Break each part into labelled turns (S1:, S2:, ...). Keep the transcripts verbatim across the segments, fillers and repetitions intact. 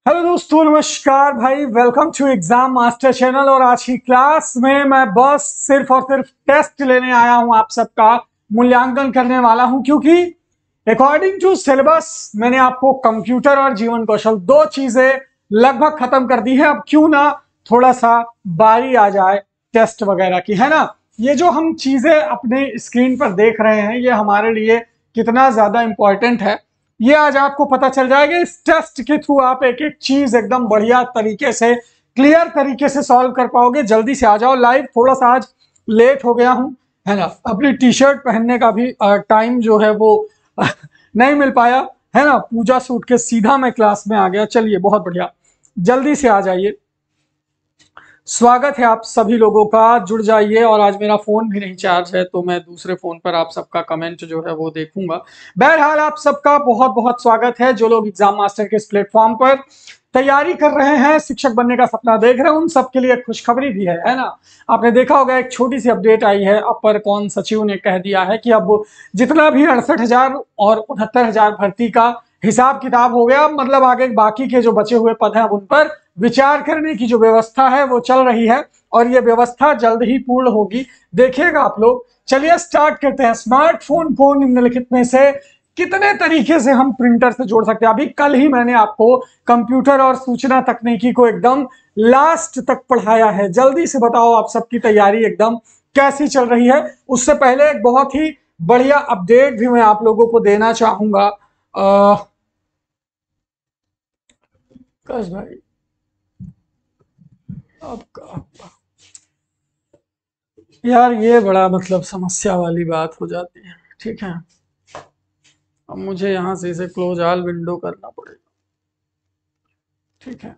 S1: Hello दोस्तों, नमस्कार भाई। Welcome to exam master channel. और आज की क्लास में मैं बस सिर्फ और सिर्फ टेस्ट लेने आया हूं, आप सबका मूल्यांकन करने वाला हूं, क्योंकि अकॉर्डिंग टू सिलेबस मैंने आपको कंप्यूटर और जीवन कौशल दो चीजें लगभग खत्म कर दी है। अब क्यों ना थोड़ा सा बारी आ जाए टेस्ट वगैरह की, है ना। ये जो हम चीजें अपने स्क्रीन पर देख रहे हैं, ये हमारे लिए कितना ज्यादा इंपॉर्टेंट है, ये आज आपको पता चल जाएगा। इस टेस्ट के थ्रू आप एक एक चीज एकदम बढ़िया तरीके से, क्लियर तरीके से सॉल्व कर पाओगे। जल्दी से आ जाओ लाइव। थोड़ा सा आज लेट हो गया हूं, है ना। अपनी टी शर्ट पहनने का भी टाइम जो है वो नहीं मिल पाया, है ना। पूजा सूट के सीधा मैं क्लास में आ गया। चलिए, बहुत बढ़िया, जल्दी से आ जाइए। स्वागत है आप सभी लोगों का, जुड़ जाइए। और आज मेरा फोन भी नहीं चार्ज है, तो मैं दूसरे फोन पर आप सबका कमेंट जो है वो देखूंगा। बहरहाल, आप सबका बहुत बहुत स्वागत है। जो लोग एग्जाम मास्टर के इस प्लेटफॉर्म पर तैयारी कर रहे हैं, शिक्षक बनने का सपना देख रहे हैं, उन सबके लिए खुशखबरी भी है, है ना। आपने देखा होगा, एक छोटी सी अपडेट आई है। अपर कौन सचिव ने कह दिया है कि अब जितना भी अड़सठ हजार और उनहत्तर हजार भर्ती का हिसाब किताब हो गया, मतलब आगे बाकी के जो बचे हुए पद हैं उन पर विचार करने की जो व्यवस्था है वो चल रही है, और ये व्यवस्था जल्द ही पूर्ण होगी, देखिएगा आप लोग। चलिए स्टार्ट करते हैं। स्मार्टफोन को निम्नलिखित में से कितने तरीके से हम प्रिंटर से जोड़ सकते हैं। अभी कल ही मैंने आपको कंप्यूटर और सूचना तकनीकी को एकदम लास्ट तक पढ़ाया है। जल्दी से बताओ, आप सबकी तैयारी एकदम कैसी चल रही है। उससे पहले एक बहुत ही बढ़िया अपडेट भी मैं आप लोगों को देना चाहूंगा। कश भाई, अब यार ये बड़ा मतलब समस्या वाली बात हो जाती है। ठीक है, अब मुझे यहाँ से इसे क्लोज ऑल विंडो करना पड़ेगा। ठीक है,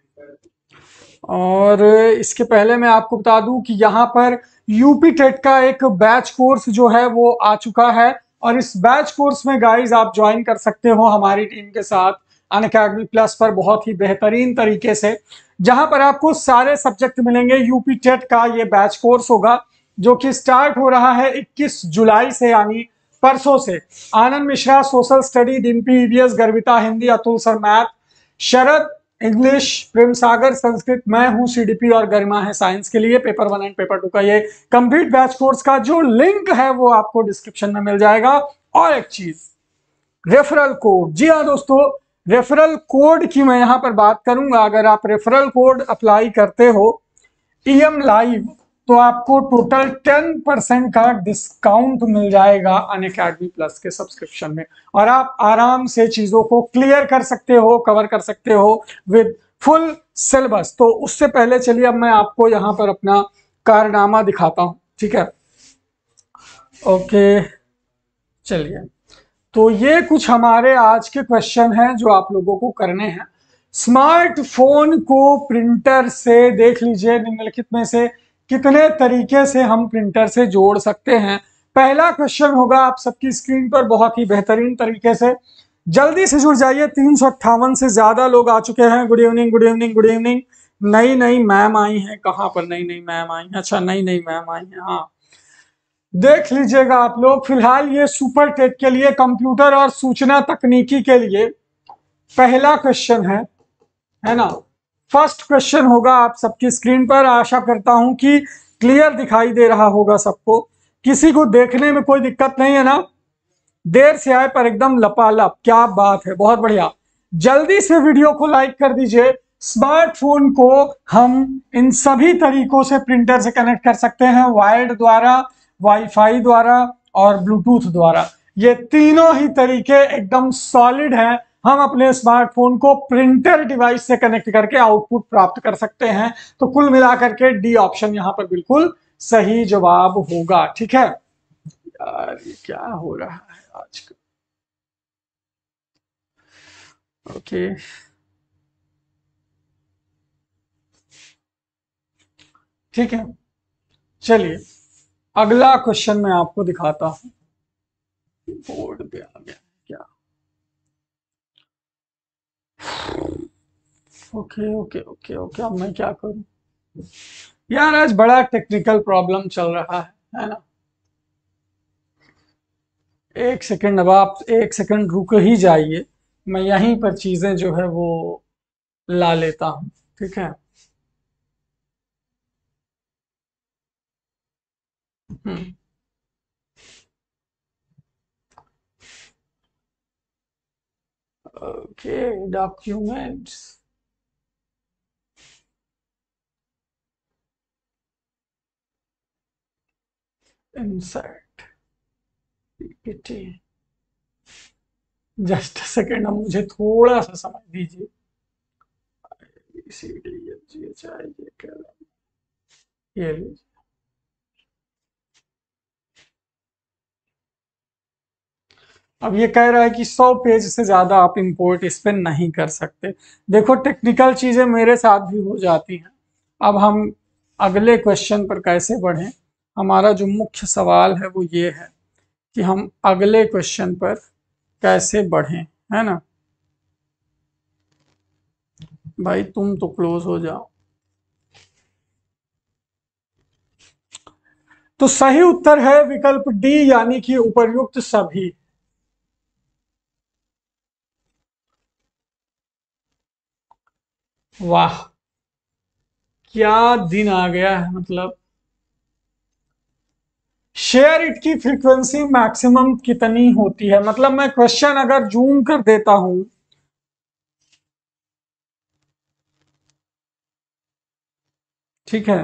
S1: और इसके पहले मैं आपको बता दूं कि यहाँ पर यूपी टेट का एक बैच कोर्स जो है वो आ चुका है। और इस बैच कोर्स में गाइज आप ज्वाइन कर सकते हो हमारी टीम के साथ अनअकैडमी प्लस पर, बहुत ही बेहतरीन तरीके से, जहां पर आपको सारे सब्जेक्ट मिलेंगे। यूपी टेट का ये बैच कोर्स होगा, जो कि स्टार्ट हो रहा है इक्कीस जुलाई से, यानी परसों से। Anand Mishra social study, Dimpi EVS, Garvita Hindi, Atul sir math, Sharad English, Prem Sagar Sanskrit, मैं हूं सीडीपी, और गरिमा है साइंस के लिए। Paper one and paper two का ये कंप्लीट बैच कोर्स का जो लिंक है वो आपको डिस्क्रिप्शन में मिल जाएगा। और एक चीज, रेफरल कोड। जी हाँ दोस्तों, रेफरल कोड की मैं यहां पर बात करूंगा। अगर आप रेफरल कोड अप्लाई करते हो ईएम लाइव, तो आपको टोटल टेन परसेंट का डिस्काउंट मिल जाएगा अनअकैडमी प्लस के सब्सक्रिप्शन में। और आप आराम से चीजों को क्लियर कर सकते हो, कवर कर सकते हो विद फुल सिलेबस। तो उससे पहले चलिए अब मैं आपको यहाँ पर अपना कारनामा दिखाता हूँ। ठीक है, ओके, चलिए। तो ये कुछ हमारे आज के क्वेश्चन हैं जो आप लोगों को करने हैं। स्मार्टफोन को प्रिंटर से, देख लीजिए निम्नलिखित में से कितने तरीके से हम प्रिंटर से जोड़ सकते हैं। पहला क्वेश्चन होगा आप सबकी स्क्रीन पर, बहुत ही बेहतरीन तरीके से। जल्दी से जुड़ जाइए, तीन सौ अट्ठावन से ज्यादा लोग आ चुके हैं। Good evening, good evening, good evening. नई नई मैम आई हैं, कहाँ पर नई नई मैम आई हैं? अच्छा, नई नई मैम आई हैं, हाँ। देख लीजिएगा आप लोग, फिलहाल ये सुपर टेट के लिए, कंप्यूटर और सूचना तकनीकी के लिए पहला क्वेश्चन है, है ना। फर्स्ट क्वेश्चन होगा आप सबकी स्क्रीन पर। आशा करता हूं कि क्लियर दिखाई दे रहा होगा सबको, किसी को देखने में कोई दिक्कत नहीं है ना। देर से आए पर एकदम लपालप, क्या बात है, बहुत बढ़िया। जल्दी से वीडियो को लाइक कर दीजिए। स्मार्टफोन को हम इन सभी तरीकों से प्रिंटर से कनेक्ट कर सकते हैं, वायर्ड द्वारा, वाईफाई द्वारा और ब्लूटूथ द्वारा। ये तीनों ही तरीके एकदम सॉलिड हैं। हम अपने स्मार्टफोन को प्रिंटर डिवाइस से कनेक्ट करके आउटपुट प्राप्त कर सकते हैं। तो कुल मिलाकर के डी ऑप्शन यहां पर बिल्कुल सही जवाब होगा। ठीक है यार, ये क्या हो रहा है आजकल। ओके, ठीक है, चलिए अगला क्वेश्चन मैं आपको दिखाता हूं। बोर्ड पे आ गया क्या? ओके ओके ओके ओके, अब मैं क्या करूं यार, आज बड़ा टेक्निकल प्रॉब्लम चल रहा है है ना। एक सेकंड, अब आप एक सेकंड रुक ही जाइए, मैं यहीं पर चीजें जो है वो ला लेता हूं, ठीक है। Hmm okay, documents, insert PPT. Just second, अब मुझे थोड़ा सा समझ दीजिए। C D F G H I J K L, ये लीजिए। अब ये कह रहा है कि सौ पेज से ज्यादा आप इंपोर्ट इस पे नहीं कर सकते। देखो टेक्निकल चीजें मेरे साथ भी हो जाती हैं। अब हम अगले क्वेश्चन पर कैसे बढ़ें, हमारा जो मुख्य सवाल है वो ये है कि हम अगले क्वेश्चन पर कैसे बढ़ें, है ना। भाई तुम तो क्लोज हो जाओ। तो सही उत्तर है विकल्प डी, यानी कि उपर्युक्त सभी। वाह, क्या दिन आ गया है। मतलब शेयर इट की फ्रीक्वेंसी मैक्सिमम कितनी होती है, मतलब मैं क्वेश्चन अगर जूम कर देता हूं। ठीक है,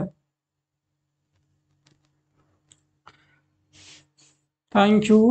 S1: थैंक यू।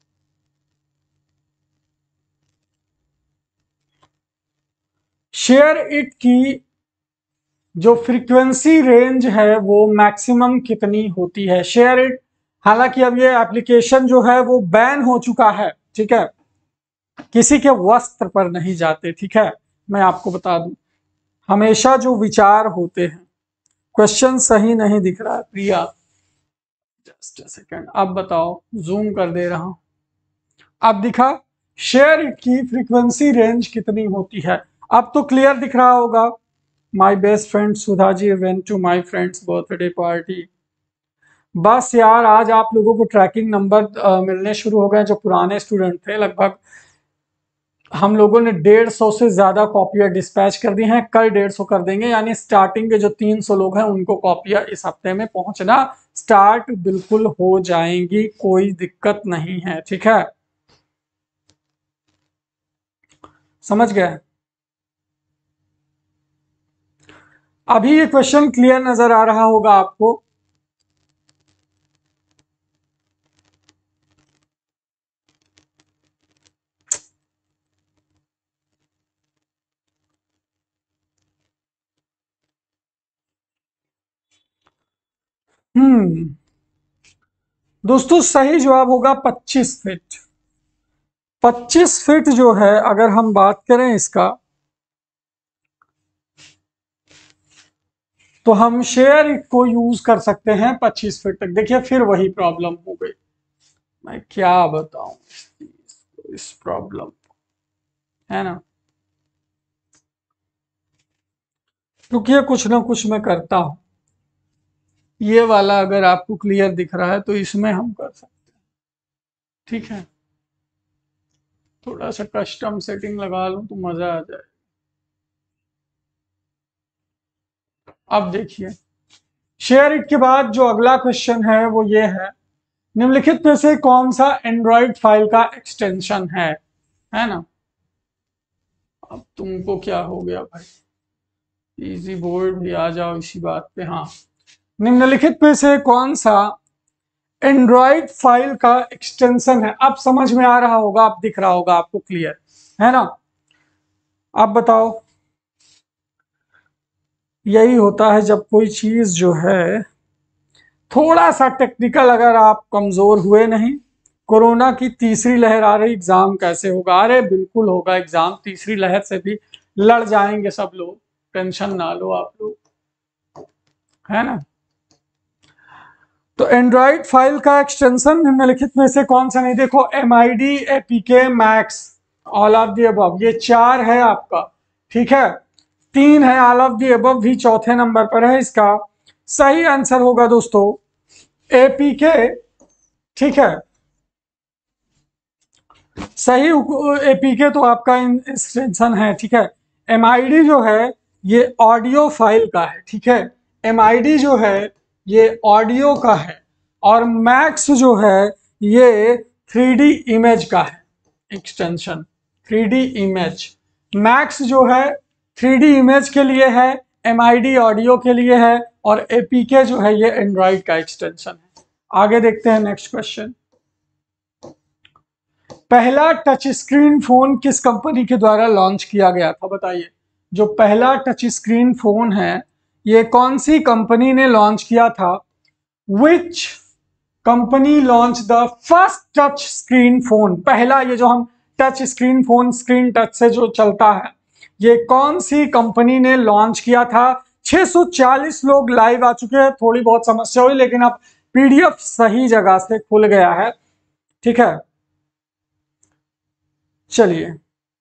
S1: शेयर इट की जो फ्रीक्वेंसी रेंज है वो मैक्सिमम कितनी होती है, शेयर इट। हालांकि अब ये एप्लीकेशन जो है वो बैन हो चुका है, ठीक है, किसी के वस्त्र पर नहीं जाते, ठीक है। मैं आपको बता दूं, हमेशा जो विचार होते हैं। क्वेश्चन सही नहीं दिख रहा है प्रिया, जस्ट अ सेकंड, अब बताओ, जूम कर दे रहा हूं। अब दिखा, शेयर इट की फ्रीक्वेंसी रेंज कितनी होती है। अब तो क्लियर दिख रहा होगा। My best friend Sudha ji went to my friend's birthday party. बस यार, आज आप लोगों को ट्रैकिंग नंबर मिलने शुरू हो गए। जो पुराने स्टूडेंट थे, लगभग हम लोगों ने डेढ़ सौ से ज्यादा कॉपियां डिस्पैच कर दी हैं। कल डेढ़ सौ कर देंगे, यानी स्टार्टिंग के जो तीन सौ लोग हैं उनको कॉपियां इस हफ्ते में पहुंचना स्टार्ट बिल्कुल हो जाएंगी, कोई दिक्कत नहीं है, ठीक है। समझ गए। अभी ये क्वेश्चन क्लियर नजर आ रहा होगा आपको। हम्म दोस्तों, सही जवाब होगा पच्चीस फीट। पच्चीस फीट जो है, अगर हम बात करें इसका, तो हम शेयर इट को यूज कर सकते हैं पच्चीस फीट तक। देखिए फिर वही प्रॉब्लम हो गई, मैं क्या बताऊं इस प्रॉब्लम, है ना। रुकिए, कुछ ना कुछ मैं करता हूं। ये वाला अगर आपको क्लियर दिख रहा है तो इसमें हम कर सकते हैं, ठीक है। थोड़ा सा कस्टम सेटिंग लगा लूं तो मजा आ जाए। अब देखिए, शेयर इट के बाद जो अगला क्वेश्चन है वो ये है, निम्नलिखित में से कौन सा एंड्रॉइड फाइल का एक्सटेंशन है है ना। अब तुमको क्या हो गया भाई, इजी बोर्ड भी आ जाओ इसी बात पे। हाँ, निम्नलिखित में से कौन सा एंड्रॉइड फाइल का एक्सटेंशन है। अब समझ में आ रहा होगा, अब दिख रहा होगा आपको क्लियर, है ना। आप बताओ। यही होता है जब कोई चीज जो है थोड़ा सा टेक्निकल, अगर आप कमजोर हुए नहीं। कोरोना की तीसरी लहर आ रही, एग्जाम कैसे होगा। अरे बिल्कुल होगा एग्जाम, तीसरी लहर से भी लड़ जाएंगे सब लोग, टेंशन ना लो आप लोग, है ना। तो एंड्रॉइड फाइल का एक्सटेंशन निम्नलिखित में से कौन सा नहीं। देखो, M I D, APK, max, all of the above, ये चार है आपका, ठीक है। तीन है ऑल ऑफ दी अबव भी चौथे नंबर पर है इसका। सही आंसर होगा दोस्तों एपीके, ठीक है। सही, एपीके तो आपका एक्सटेंशन है, ठीक है। एमआईडी जो है ये ऑडियो फाइल का है, ठीक है। एमआईडी जो है ये ऑडियो का है और मैक्स जो है ये थ्री डी इमेज का है extension, three D image. Max जो है थ्री डी इमेज के लिए है, एमआईडी ऑडियो के लिए है और एपीके जो है ये एंड्रॉइड का एक्सटेंशन है। आगे देखते हैं नेक्स्ट क्वेश्चन। पहला टच स्क्रीन फोन किस कंपनी के द्वारा लॉन्च किया गया था, बताइए। जो पहला टच स्क्रीन फोन है ये कौन सी कंपनी ने लॉन्च किया था? Which company launch the first touch screen phone? पहला ये जो हम touch screen phone, screen touch से जो चलता है, ये कौन सी कंपनी ने लॉन्च किया था? छह सौ चालीस लोग लाइव आ चुके हैं, थोड़ी बहुत समस्या हुई लेकिन अब पीडीएफ सही जगह से खुल गया है, ठीक है। चलिए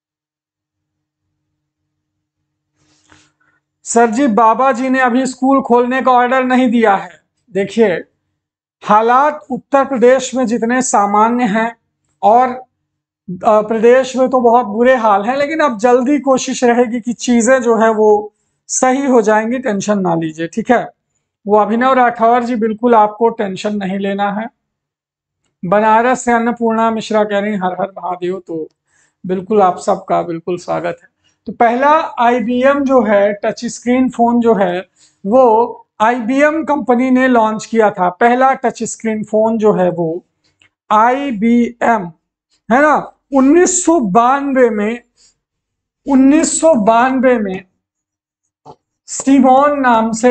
S1: सर जी, बाबा जी ने अभी स्कूल खोलने का ऑर्डर नहीं दिया है। देखिए हालात उत्तर प्रदेश में जितने सामान्य हैं और प्रदेश में तो बहुत बुरे हाल हैं, लेकिन अब जल्दी कोशिश रहेगी कि चीजें जो है वो सही हो जाएंगी, टेंशन ना लीजिए, ठीक है। वो अभिनव राठौर जी बिल्कुल आपको टेंशन नहीं लेना है। बनारस से अन्नपूर्णा मिश्रा कह रही हर हर महादेव, तो बिल्कुल आप सबका बिल्कुल स्वागत है। तो पहला आईबीएम जो है टच स्क्रीन फोन जो है वो आईबीएम कंपनी ने लॉन्च किया था। पहला टच स्क्रीन फोन जो है वो आईबीएम है ना, उन्नीस सौ बानवे में उन्नीस सौ बानवे में सीमोन नाम से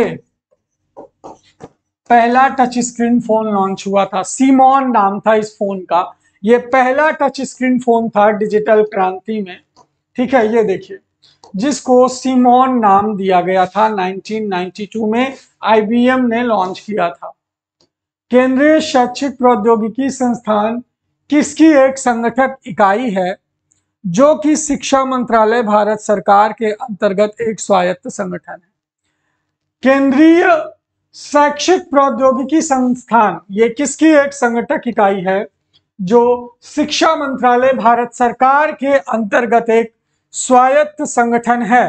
S1: पहला टच स्क्रीन फोन लॉन्च हुआ था। सीमोन नाम था इस फोन का। ये पहला टच स्क्रीन फोन था डिजिटल क्रांति में, ठीक है। ये देखिए जिसको सीमोन नाम दिया गया था, उन्नीस सौ बानवे में आईबीएम ने लॉन्च किया था। केंद्रीय शैक्षिक प्रौद्योगिकी संस्थान किसकी एक संगठन इकाई है जो कि शिक्षा मंत्रालय भारत सरकार के अंतर्गत एक स्वायत्त संगठन है? केंद्रीय शैक्षिक प्रौद्योगिकी संस्थान ये किसकी एक संगठक इकाई है जो शिक्षा मंत्रालय भारत सरकार के अंतर्गत एक स्वायत्त संगठन है?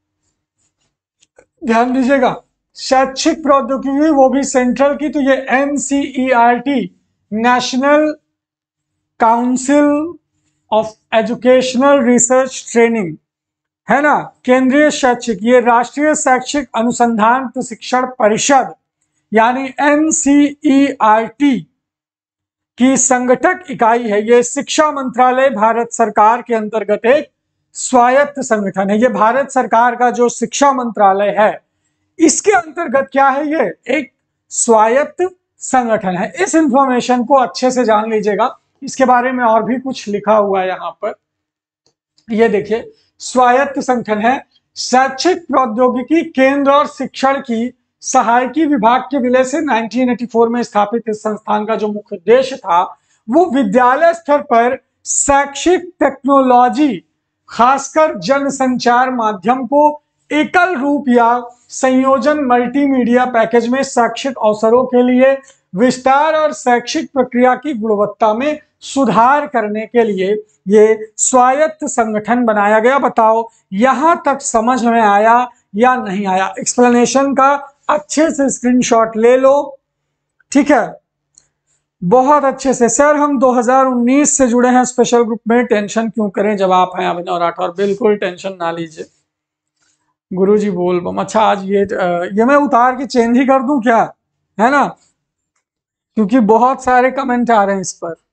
S1: ध्यान दीजिएगा, शैक्षिक प्रौद्योगिकी वो भी सेंट्रल की, तो ये NCERT national council of educational research training है ना। केंद्रीय शैक्षिक ये राष्ट्रीय शैक्षिक अनुसंधान प्रशिक्षण परिषद यानी एनसीईआरटी की संगठक इकाई है। ये शिक्षा मंत्रालय भारत सरकार के अंतर्गत एक स्वायत्त संगठन है। ये भारत सरकार का जो शिक्षा मंत्रालय है इसके अंतर्गत क्या है, ये एक स्वायत्त संगठन है। इस इंफॉर्मेशन को अच्छे से जान लीजिएगा, इसके बारे में और भी कुछ लिखा हुआ है यहाँ पर। ये देखिए स्वायत्त संगठन है, शैक्षिक प्रौद्योगिकी केंद्र और शिक्षण की सहायकी विभाग के विलय से उन्नीस सौ चौरासी में स्थापित इस संस्थान का जो मुख्य उद्देश्य था वो विद्यालय स्तर पर शैक्षिक टेक्नोलॉजी खासकर जनसंचार माध्यम को एकल रूप या संयोजन मल्टीमीडिया पैकेज में शैक्षिक अवसरों के लिए विस्तार और शैक्षिक प्रक्रिया की गुणवत्ता में सुधार करने के लिए ये स्वायत्त संगठन बनाया गया। बताओ यहां तक समझ में आया या नहीं आया? एक्सप्लेनेशन का अच्छे से स्क्रीनशॉट ले लो, ठीक है, बहुत अच्छे से। सर हम दो हज़ार उन्नीस से जुड़े हैं स्पेशल ग्रुप में, टेंशन क्यों करें जब आप हैं अभिनव राठौर, बिल्कुल टेंशन ना लीजिए। गुरुजी बोल बम, अच्छा आज ये ये मैं उतार के चेंज ही कर दूं क्या, है ना, क्योंकि बहुत सारे कमेंट आ रहे हैं इस पर।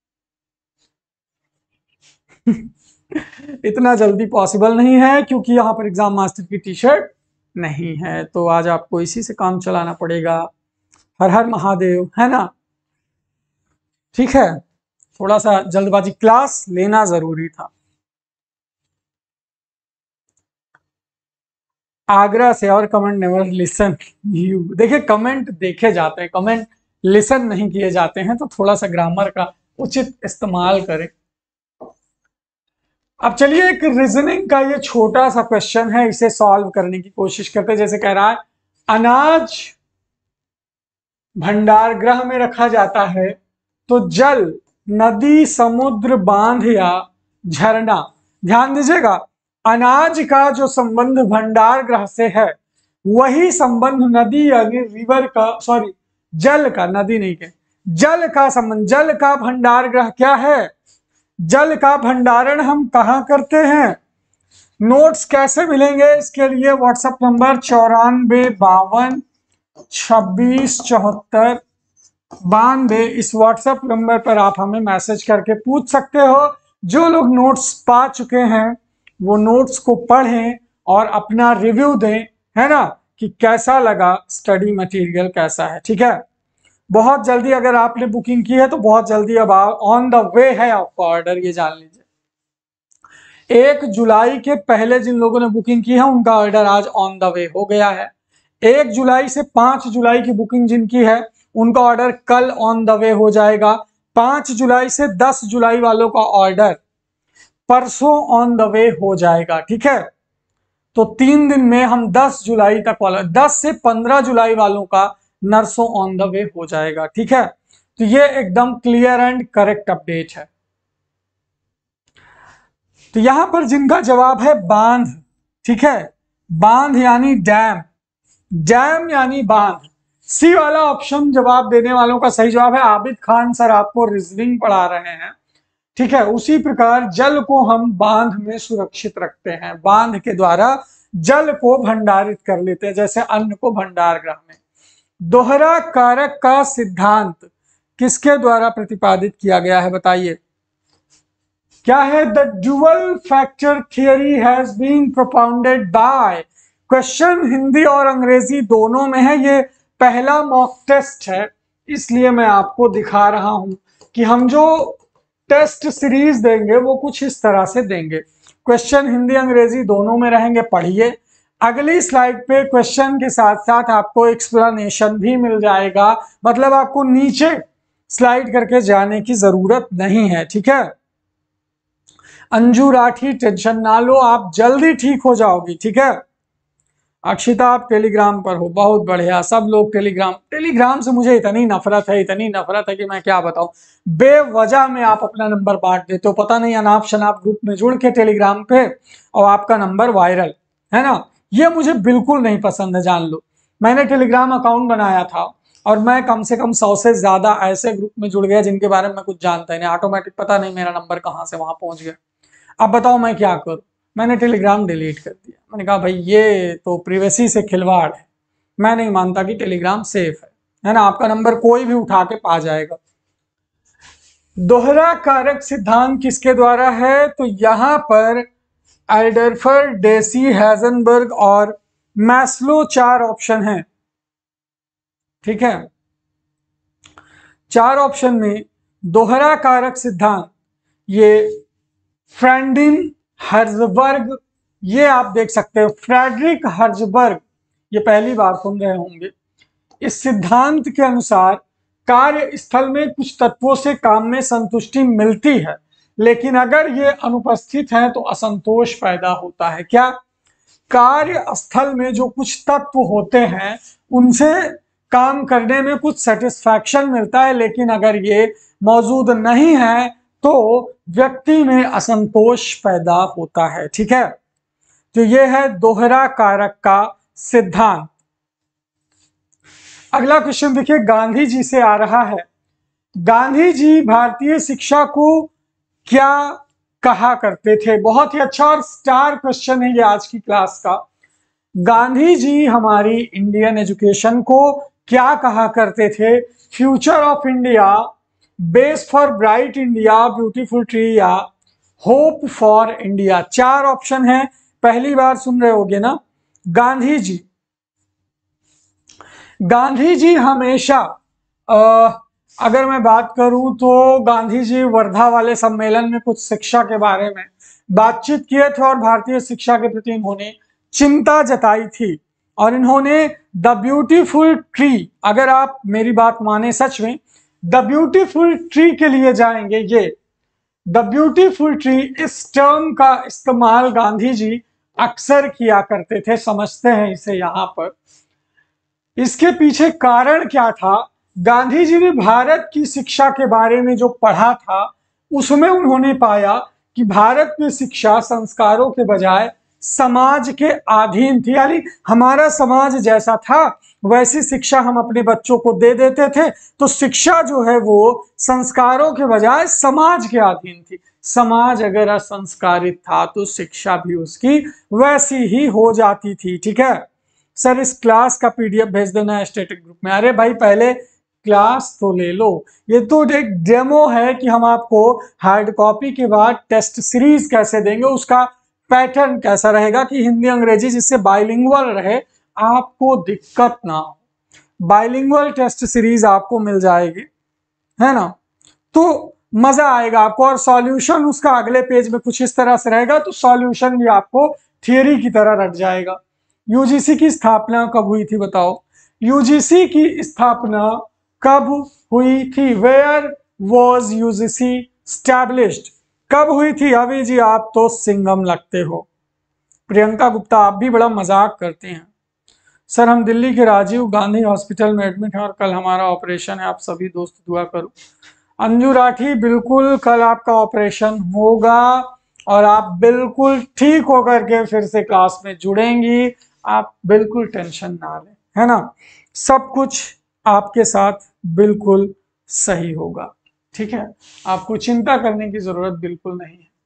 S1: इतना जल्दी पॉसिबल नहीं है क्योंकि यहाँ पर एग्जाम मास्टर की टी शर्ट नहीं है, तो आज आपको इसी से काम चलाना पड़ेगा। हर हर महादेव, है ना, ठीक है। थोड़ा सा जल्दबाजी, क्लास लेना जरूरी था। आगरा से और कमेंट नेवर लिसन यू। देखिए कमेंट देखे जाते हैं, कमेंट लिसन नहीं किए जाते हैं, तो थोड़ा सा ग्रामर का उचित इस्तेमाल करें। अब चलिए एक रीजनिंग का ये छोटा सा क्वेश्चन है, इसे सॉल्व करने की कोशिश करते हैं। जैसे कह रहा है अनाज भंडार गृह में रखा जाता है तो जल नदी, समुद्र, बांध या झरना, ध्यान दीजिएगा, अनाज का जो संबंध भंडार ग्रह से है वही संबंध नदी यानी रिवर का, सॉरी जल का, नदी नहीं के, जल का संबंध, जल का भंडार ग्रह क्या है? जल का भंडारण हम कहाँ करते हैं? नोट्स कैसे मिलेंगे? इसके लिए व्हाट्सएप नंबर चौरानवे बावन छब्बीस चौहत्तर बानवे, इस व्हाट्सएप नंबर पर आप हमें मैसेज करके पूछ सकते हो। जो लोग नोट्स पा चुके हैं वो नोट्स को पढ़ें और अपना रिव्यू दें, है ना, कि कैसा लगा, स्टडी मटेरियल कैसा है। ठीक है, बहुत जल्दी अगर आपने बुकिंग की है तो बहुत जल्दी अब ऑन द वे है आपका ऑर्डर, ये जान लीजिए। एक जुलाई के पहले जिन लोगों ने बुकिंग की है उनका ऑर्डर आज ऑन द वे हो गया है। एक जुलाई से पांच जुलाई की बुकिंग जिनकी है उनका ऑर्डर कल ऑन द वे हो जाएगा। पांच जुलाई से दस जुलाई वालों का ऑर्डर परसों ऑन द वे हो जाएगा। ठीक है, तो तीन दिन में हम दस जुलाई तक वाला, दस से पंद्रह जुलाई वालों का नर्सों ऑन द वे हो जाएगा। ठीक है, तो ये एकदम क्लियर एंड करेक्ट अपडेट है। तो यहां पर जिनका जवाब है बांध, ठीक है, बांध यानी डैम, डैम यानी बांध, सी वाला ऑप्शन जवाब देने वालों का सही जवाब है। आबिद खान सर आपको रीजनिंग पढ़ा रहे हैं। ठीक है, उसी प्रकार जल को हम बांध में सुरक्षित रखते हैं, बांध के द्वारा जल को भंडारित कर लेते हैं, जैसे अन्न को भंडार गृह में। दोहरा कारक का सिद्धांत किसके द्वारा प्रतिपादित किया गया है? बताइए क्या है? The dual factor theory has been propounded by, question Hindi और अंग्रेजी दोनों में है। ये पहला मॉक टेस्ट है, इसलिए मैं आपको दिखा रहा हूं कि हम जो टेस्ट सीरीज देंगे वो कुछ इस तरह से देंगे। क्वेश्चन हिंदी अंग्रेजी दोनों में रहेंगे, पढ़िए। अगली स्लाइड पे क्वेश्चन के साथ साथ आपको एक्सप्लेनेशन भी मिल जाएगा, मतलब आपको नीचे स्लाइड करके जाने की जरूरत नहीं है। ठीक है, अंजू राठी टेंशन ना लो, आप जल्दी ठीक हो जाओगी। ठीक है, अक्षिता आप टेलीग्राम पर हो, बहुत बढ़िया, सब लोग टेलीग्राम, टेलीग्राम से मुझे इतनी नफरत है, इतनी नफरत है कि मैं क्या बताऊं। बेवजह में आप अपना नंबर बांट देते हो, पता नहीं अनाप शनाप ग्रुप में जुड़ के टेलीग्राम पे, और आपका नंबर वायरल है ना, ये मुझे बिल्कुल नहीं पसंद है, जान लो। मैंने टेलीग्राम अकाउंट बनाया था और मैं कम से कम सौ से ज्यादा ऐसे ग्रुप में जुड़ गया जिनके बारे में मैं कुछ जानता ही नहीं, ऑटोमेटिक पता नहीं मेरा नंबर कहाँ से वहां पहुंच गया। अब बताओ मैं क्या करूं? मैंने टेलीग्राम डिलीट कर दिया। मैंने कहा भाई ये तो प्रिवेसी से खिलवाड़ है, मैं नहीं मानता कि टेलीग्राम सेफ है, है ना, आपका नंबर कोई भी उठा के पा जाएगा। दोहरा कारक सिद्धांत किसके द्वारा है? तो यहां पर एल्डरफर, डेसी, हैजनबर्ग और मैस्लो चार ऑप्शन हैं। ठीक है, चार ऑप्शन में दोहरा कारक सिद्धांत, ये फ्रैंडिन, हर्जबर्ग, ये आप देख सकते हो, फ्रेडरिक हर्जबर्ग, ये पहली बार सुन रहे होंगे। इस सिद्धांत के अनुसार कार्य स्थल में कुछ तत्वों से काम में संतुष्टि मिलती है, लेकिन अगर ये अनुपस्थित है तो असंतोष पैदा होता है। क्या? कार्य स्थल में जो कुछ तत्व होते हैं उनसे काम करने में कुछ सेटिस्फैक्शन मिलता है, लेकिन अगर ये मौजूद नहीं है तो व्यक्ति में असंतोष पैदा होता है। ठीक है, तो यह है दोहरा कारक का सिद्धांत। अगला क्वेश्चन देखिए, गांधी जी से आ रहा है। गांधी जी भारतीय शिक्षा को क्या कहा करते थे? बहुत ही अच्छा और स्टार क्वेश्चन है ये आज की क्लास का। गांधी जी हमारी इंडियन एजुकेशन को क्या कहा करते थे? Future of India, base for bright India, beautiful tree या होप फॉर इंडिया। चार ऑप्शन है, पहली बार सुन रहे होगे ना। गांधी जी, गांधी जी हमेशा आ, अगर मैं बात करूं तो गांधी जी वर्धा वाले सम्मेलन में कुछ शिक्षा के बारे में बातचीत किए थे और भारतीय शिक्षा के प्रति इन्होंने चिंता जताई थी, और इन्होंने द ब्यूटीफुल ट्री, अगर आप मेरी बात माने सच में, द ब्यूटीफुल ट्री के लिए जाएंगे। ये द ब्यूटीफुल ट्री, इस टर्म का इस्तेमाल गांधी जी अक्सर किया करते थे, समझते हैं इसे यहां पर। इसके पीछे कारण क्या था? गांधी जी ने भारत की शिक्षा के बारे में जो पढ़ा था उसमें उन्होंने पाया कि भारत में शिक्षा संस्कारों के बजाय समाज के अधीन थी, यानी हमारा समाज जैसा था वैसी शिक्षा हम अपने बच्चों को दे देते थे। तो शिक्षा जो है वो संस्कारों के बजाय समाज के अधीन थी। समाज अगर असंस्कारित था तो शिक्षा भी उसकी वैसी ही हो जाती थी। ठीक है सर, इस क्लास का पीडीएफ भेज देना स्टैटिक ग्रुप में। अरे भाई पहले क्लास तो ले लो, ये तो एक डेमो है कि हम आपको हार्ड कॉपी के बाद टेस्ट सीरीज कैसे देंगे, उसका पैटर्न कैसा रहेगा कि हिंदी अंग्रेजी जिससे बाइलिंगुअल रहे, आपको दिक्कत ना हो। बाइलिंगुअल टेस्ट सीरीज आपको मिल जाएगी, है ना, तो मजा आएगा आपको। और सॉल्यूशन उसका अगले पेज में कुछ इस तरह से रहेगा, तो सॉल्यूशन भी आपको थियरी की तरह रट जाएगा। यूजीसी की स्थापना कब हुई थी बताओ? यूजीसी की स्थापना कब हुई थी? Where was UGC established? कब हुई थी? अभी जी आप तो सिंघम लगते हो। प्रियंका गुप्ता, आप भी बड़ा मजाक करते हैं। सर हम दिल्ली के राजीव गांधी हॉस्पिटल में एडमिट हैं और कल हमारा ऑपरेशन है, आप सभी दोस्त दुआ करो। अंजू राठी, बिल्कुल कल आपका ऑपरेशन होगा और आप बिल्कुल ठीक होकर के फिर से क्लास में जुड़ेंगी। आप बिल्कुल टेंशन ना लें, है ना, सब कुछ आपके साथ बिल्कुल सही होगा। ठीक है, आपको चिंता करने की जरूरत बिल्कुल नहीं है।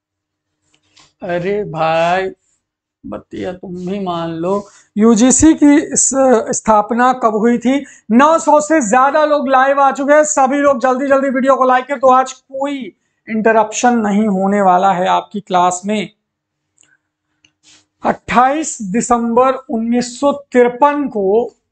S1: अरे भाई बतिया तुम भी मान लो। यूजीसी की स्थापना कब हुई थी? नौ सौ से ज्यादा लोग लाइव आ चुके हैं, सभी लोग जल्दी जल्दी वीडियो को लाइक करें, तो आज कोई इंटरप्शन नहीं होने वाला है आपकी क्लास में। अट्ठाईस दिसंबर उन्नीस सौ तिरपन को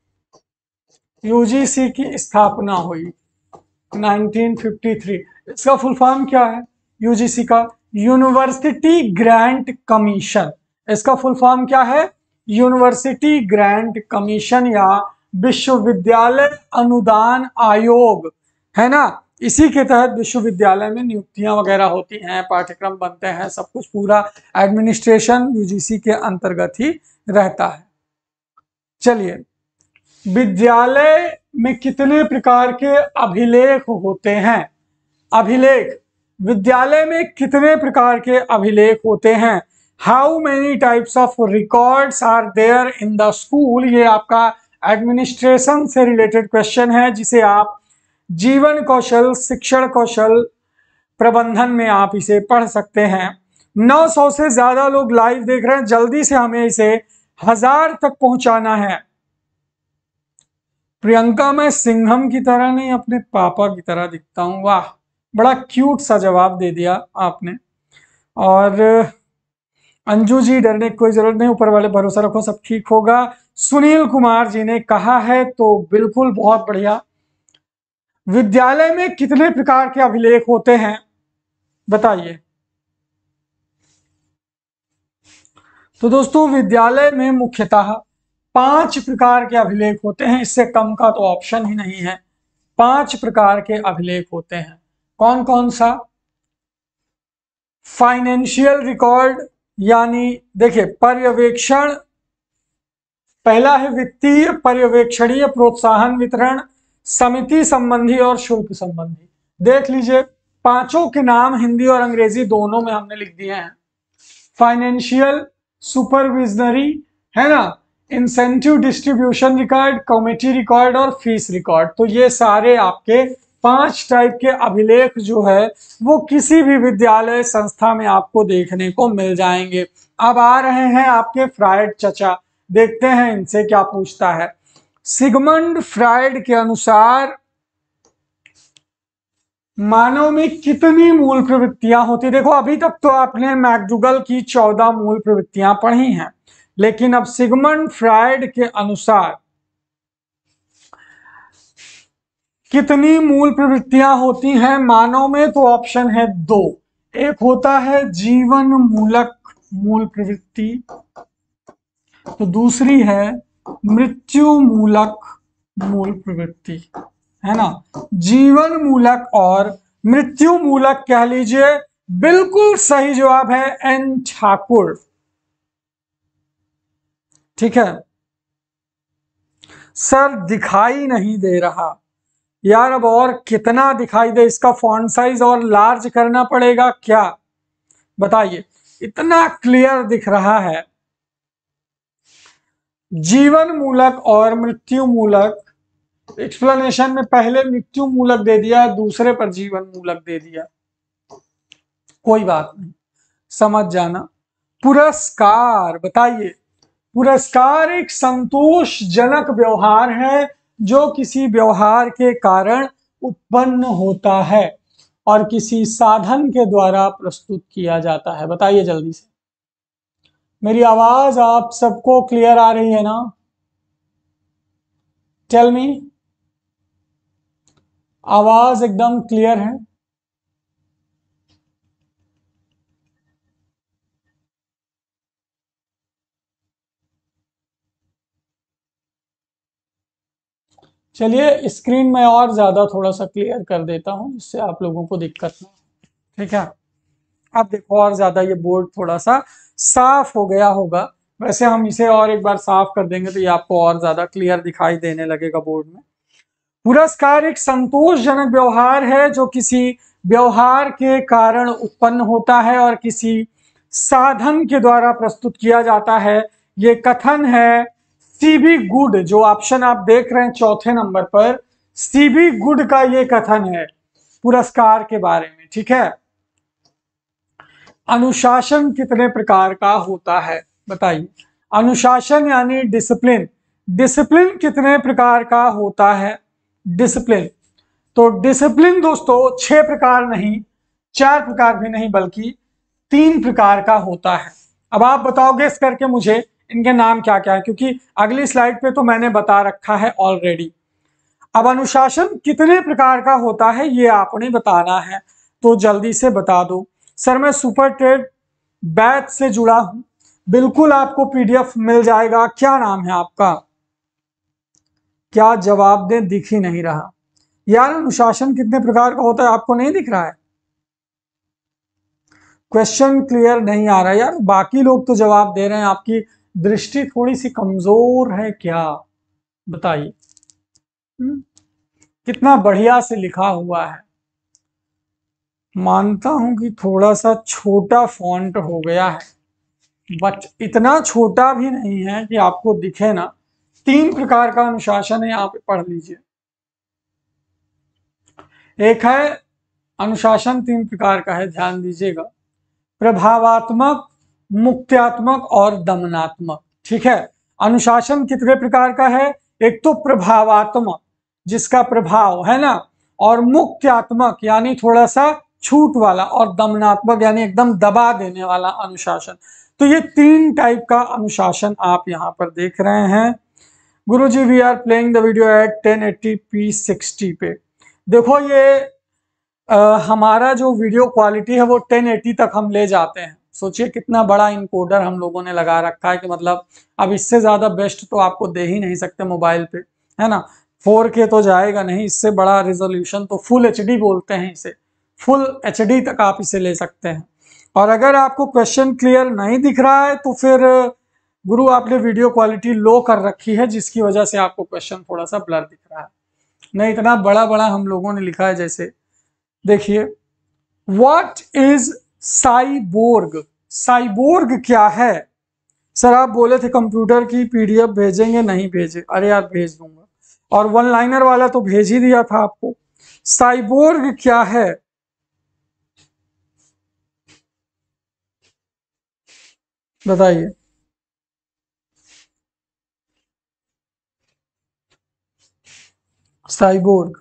S1: यूजीसी की स्थापना हुई, उन्नीस सौ तिरेपन। इसका फुल फॉर्म क्या है यूजीसी का? University grant commission. इसका फुल फॉर्म क्या है? यूनिवर्सिटी ग्रांट कमीशन या विश्वविद्यालय अनुदान आयोग, है ना। इसी के तहत विश्वविद्यालय में नियुक्तियां वगैरह होती हैं, पाठ्यक्रम बनते हैं, सब कुछ पूरा एडमिनिस्ट्रेशन यूजीसी के अंतर्गत ही रहता है। चलिए, विद्यालय में कितने प्रकार के अभिलेख होते हैं? अभिलेख, विद्यालय में कितने प्रकार के अभिलेख होते हैं? How many types of records are there in the school? ये आपका एडमिनिस्ट्रेशन से रिलेटेड क्वेश्चन है, जिसे आप जीवन कौशल, शिक्षण कौशल प्रबंधन में आप इसे पढ़ सकते हैं। नौ सौ से ज्यादा लोग लाइव देख रहे हैं, जल्दी से हमें इसे हजार तक पहुंचाना है। प्रियंका, मैं सिंघम की तरह नहीं अपने पापा की तरह दिखता हूं। वाह, बड़ा क्यूट सा जवाब दे दिया आपने। और अंजू जी, डरने की कोई जरूरत नहीं, ऊपर वाले भरोसा रखो, सब ठीक होगा। सुनील कुमार जी ने कहा है तो बिल्कुल बहुत बढ़िया। विद्यालय में कितने प्रकार के अभिलेख होते हैं बताइए? तो दोस्तों, विद्यालय में मुख्यतः पांच प्रकार के अभिलेख होते हैं, इससे कम का तो ऑप्शन ही नहीं है। पांच प्रकार के अभिलेख होते हैं। कौन कौन सा? फाइनेंशियल रिकॉर्ड, यानी देखिए पर्यवेक्षण, पहला है वित्तीय पर्यवेक्षणीय प्रोत्साहन वितरण, समिति संबंधी और शुल्क संबंधी। देख लीजिए, पांचों के नाम हिंदी और अंग्रेजी दोनों में हमने लिख दिए हैं। फाइनेंशियल, सुपरविजनरी, है ना, incentive distribution record, committee record और फीस रिकॉर्ड। तो ये सारे आपके पांच टाइप के अभिलेख जो है वो किसी भी विद्यालय संस्था में आपको देखने को मिल जाएंगे। अब आ रहे हैं आपके फ्रायड चचा, देखते हैं इनसे क्या पूछता है। सिगमंड फ्रायड के अनुसार मानव में कितनी मूल प्रवृत्तियां होती? देखो, अभी तक तो आपने मैकडूगल की चौदह मूल प्रवृत्तियां पढ़ी हैं, लेकिन अब सिगमंड फ्रायड के अनुसार कितनी मूल प्रवृत्तियां होती हैं मानव में? तो ऑप्शन है दो। एक होता है जीवन मूलक मूल प्रवृत्ति, तो दूसरी है मृत्यु मूलक मूल प्रवृत्ति, है ना। जीवन मूलक और मृत्यु मूलक कह लीजिए। बिल्कुल सही जवाब है एन ठाकुर। ठीक है सर, दिखाई नहीं दे रहा यार, अब और कितना दिखाई दे? इसका फॉन्ट साइज और लार्ज करना पड़ेगा क्या बताइए? इतना क्लियर दिख रहा है। जीवन मूलक और मृत्यु मूलक एक्सप्लेनेशन में पहले मृत्यु मूलक दे दिया, दूसरे पर जीवन मूलक दे दिया, कोई बात नहीं, समझ जाना। पुरस्कार, बताइए, पुरस्कार एक संतोषजनक व्यवहार है जो किसी व्यवहार के कारण उत्पन्न होता है और किसी साधन के द्वारा प्रस्तुत किया जाता है। बताइए जल्दी से, मेरी आवाज आप सबको क्लियर आ रही है ना? टेल मी, आवाज एकदम क्लियर है? चलिए स्क्रीन में और ज्यादा थोड़ा सा क्लियर कर देता हूं जिससे आप लोगों को दिक्कत ना हो। ठीक है, अब देखो और ज्यादा ये बोर्ड थोड़ा सा साफ हो गया होगा। वैसे हम इसे और एक बार साफ कर देंगे तो ये आपको और ज्यादा क्लियर दिखाई देने लगेगा बोर्ड में। पुरस्कार एक संतोषजनक व्यवहार है जो किसी व्यवहार के कारण उत्पन्न होता है और किसी साधन के द्वारा प्रस्तुत किया जाता है। ये कथन है सीबी गुड, जो ऑप्शन आप देख रहे हैं चौथे नंबर पर, सीबी गुड का ये कथन है पुरस्कार के बारे में। ठीक है, अनुशासन कितने प्रकार का होता है? बताइए, अनुशासन यानी डिसिप्लिन, डिसिप्लिन कितने प्रकार का होता है? डिसिप्लिन, तो डिसिप्लिन दोस्तों छह प्रकार नहीं, चार प्रकार भी नहीं, बल्कि तीन प्रकार का होता है। अब आप बताओगे इस करके मुझे इनके नाम क्या क्या है, क्योंकि अगली स्लाइड पे तो मैंने बता रखा है ऑलरेडी। अब अनुशासन कितने प्रकार का होता है ये आपने बताना है, तो जल्दी से बता दो। सर मैं सुपर ट्रेड बैच से जुड़ा हूं, बिल्कुल आपको पीडीएफ मिल जाएगा। क्या नाम है आपका? क्या जवाब दें, दिख ही नहीं रहा यार। अनुशासन कितने प्रकार का होता है आपको नहीं दिख रहा है? क्वेश्चन क्लियर नहीं आ रहा है यार, बाकी लोग तो जवाब दे रहे हैं, आपकी दृष्टि थोड़ी सी कमजोर है क्या? बताइए, कितना बढ़िया से लिखा हुआ है। मानता हूं कि थोड़ा सा छोटा फॉन्ट हो गया है, बट इतना छोटा भी नहीं है कि आपको दिखे ना। तीन प्रकार का अनुशासन है, यहाँ पे पढ़ लीजिए। एक है अनुशासन तीन प्रकार का है, ध्यान दीजिएगा, प्रभावात्मक, मुक्त्यात्मक और दमनात्मक। ठीक है, अनुशासन कितने प्रकार का है? एक तो प्रभावात्मक जिसका प्रभाव है ना, और मुक्त्यात्मक यानी थोड़ा सा छूट वाला, और दमनात्मक यानी एकदम दबा देने वाला अनुशासन। तो ये तीन टाइप का अनुशासन आप यहाँ पर देख रहे हैं। Guruji we are playing the video at ten eighty p sixty पे। देखो ये आ, हमारा जो वीडियो क्वालिटी है वो टेन एटी तक हम ले जाते हैं। सोचिए कितना बड़ा इनकोडर हम लोगों ने लगा रखा है कि मतलब अब इससे ज्यादा बेस्ट तो आपको दे ही नहीं सकते मोबाइल पे, है ना। फोर के तो जाएगा नहीं, इससे बड़ा रिजोल्यूशन तो फुल एचडी बोलते हैं इसे, फुल एचडी तक आप इसे ले सकते हैं। और अगर आपको क्वेश्चन क्लियर नहीं दिख रहा है तो फिर गुरु आपने वीडियो क्वालिटी लो कर रखी है, जिसकी वजह से आपको क्वेश्चन थोड़ा सा ब्लर दिख रहा है। नहीं इतना बड़ा बड़ा हम लोगों ने लिखा है। जैसे देखिए, व्हाट इज साइबोर्ग? साइबोर्ग क्या है? सर आप बोले थे कंप्यूटर की पीडीएफ भेजेंगे, नहीं भेजे। अरे यार भेज दूंगा, और वन लाइनर वाला तो भेज ही दिया था आपको। साइबोर्ग क्या है? बताइए। साइबोर्ग,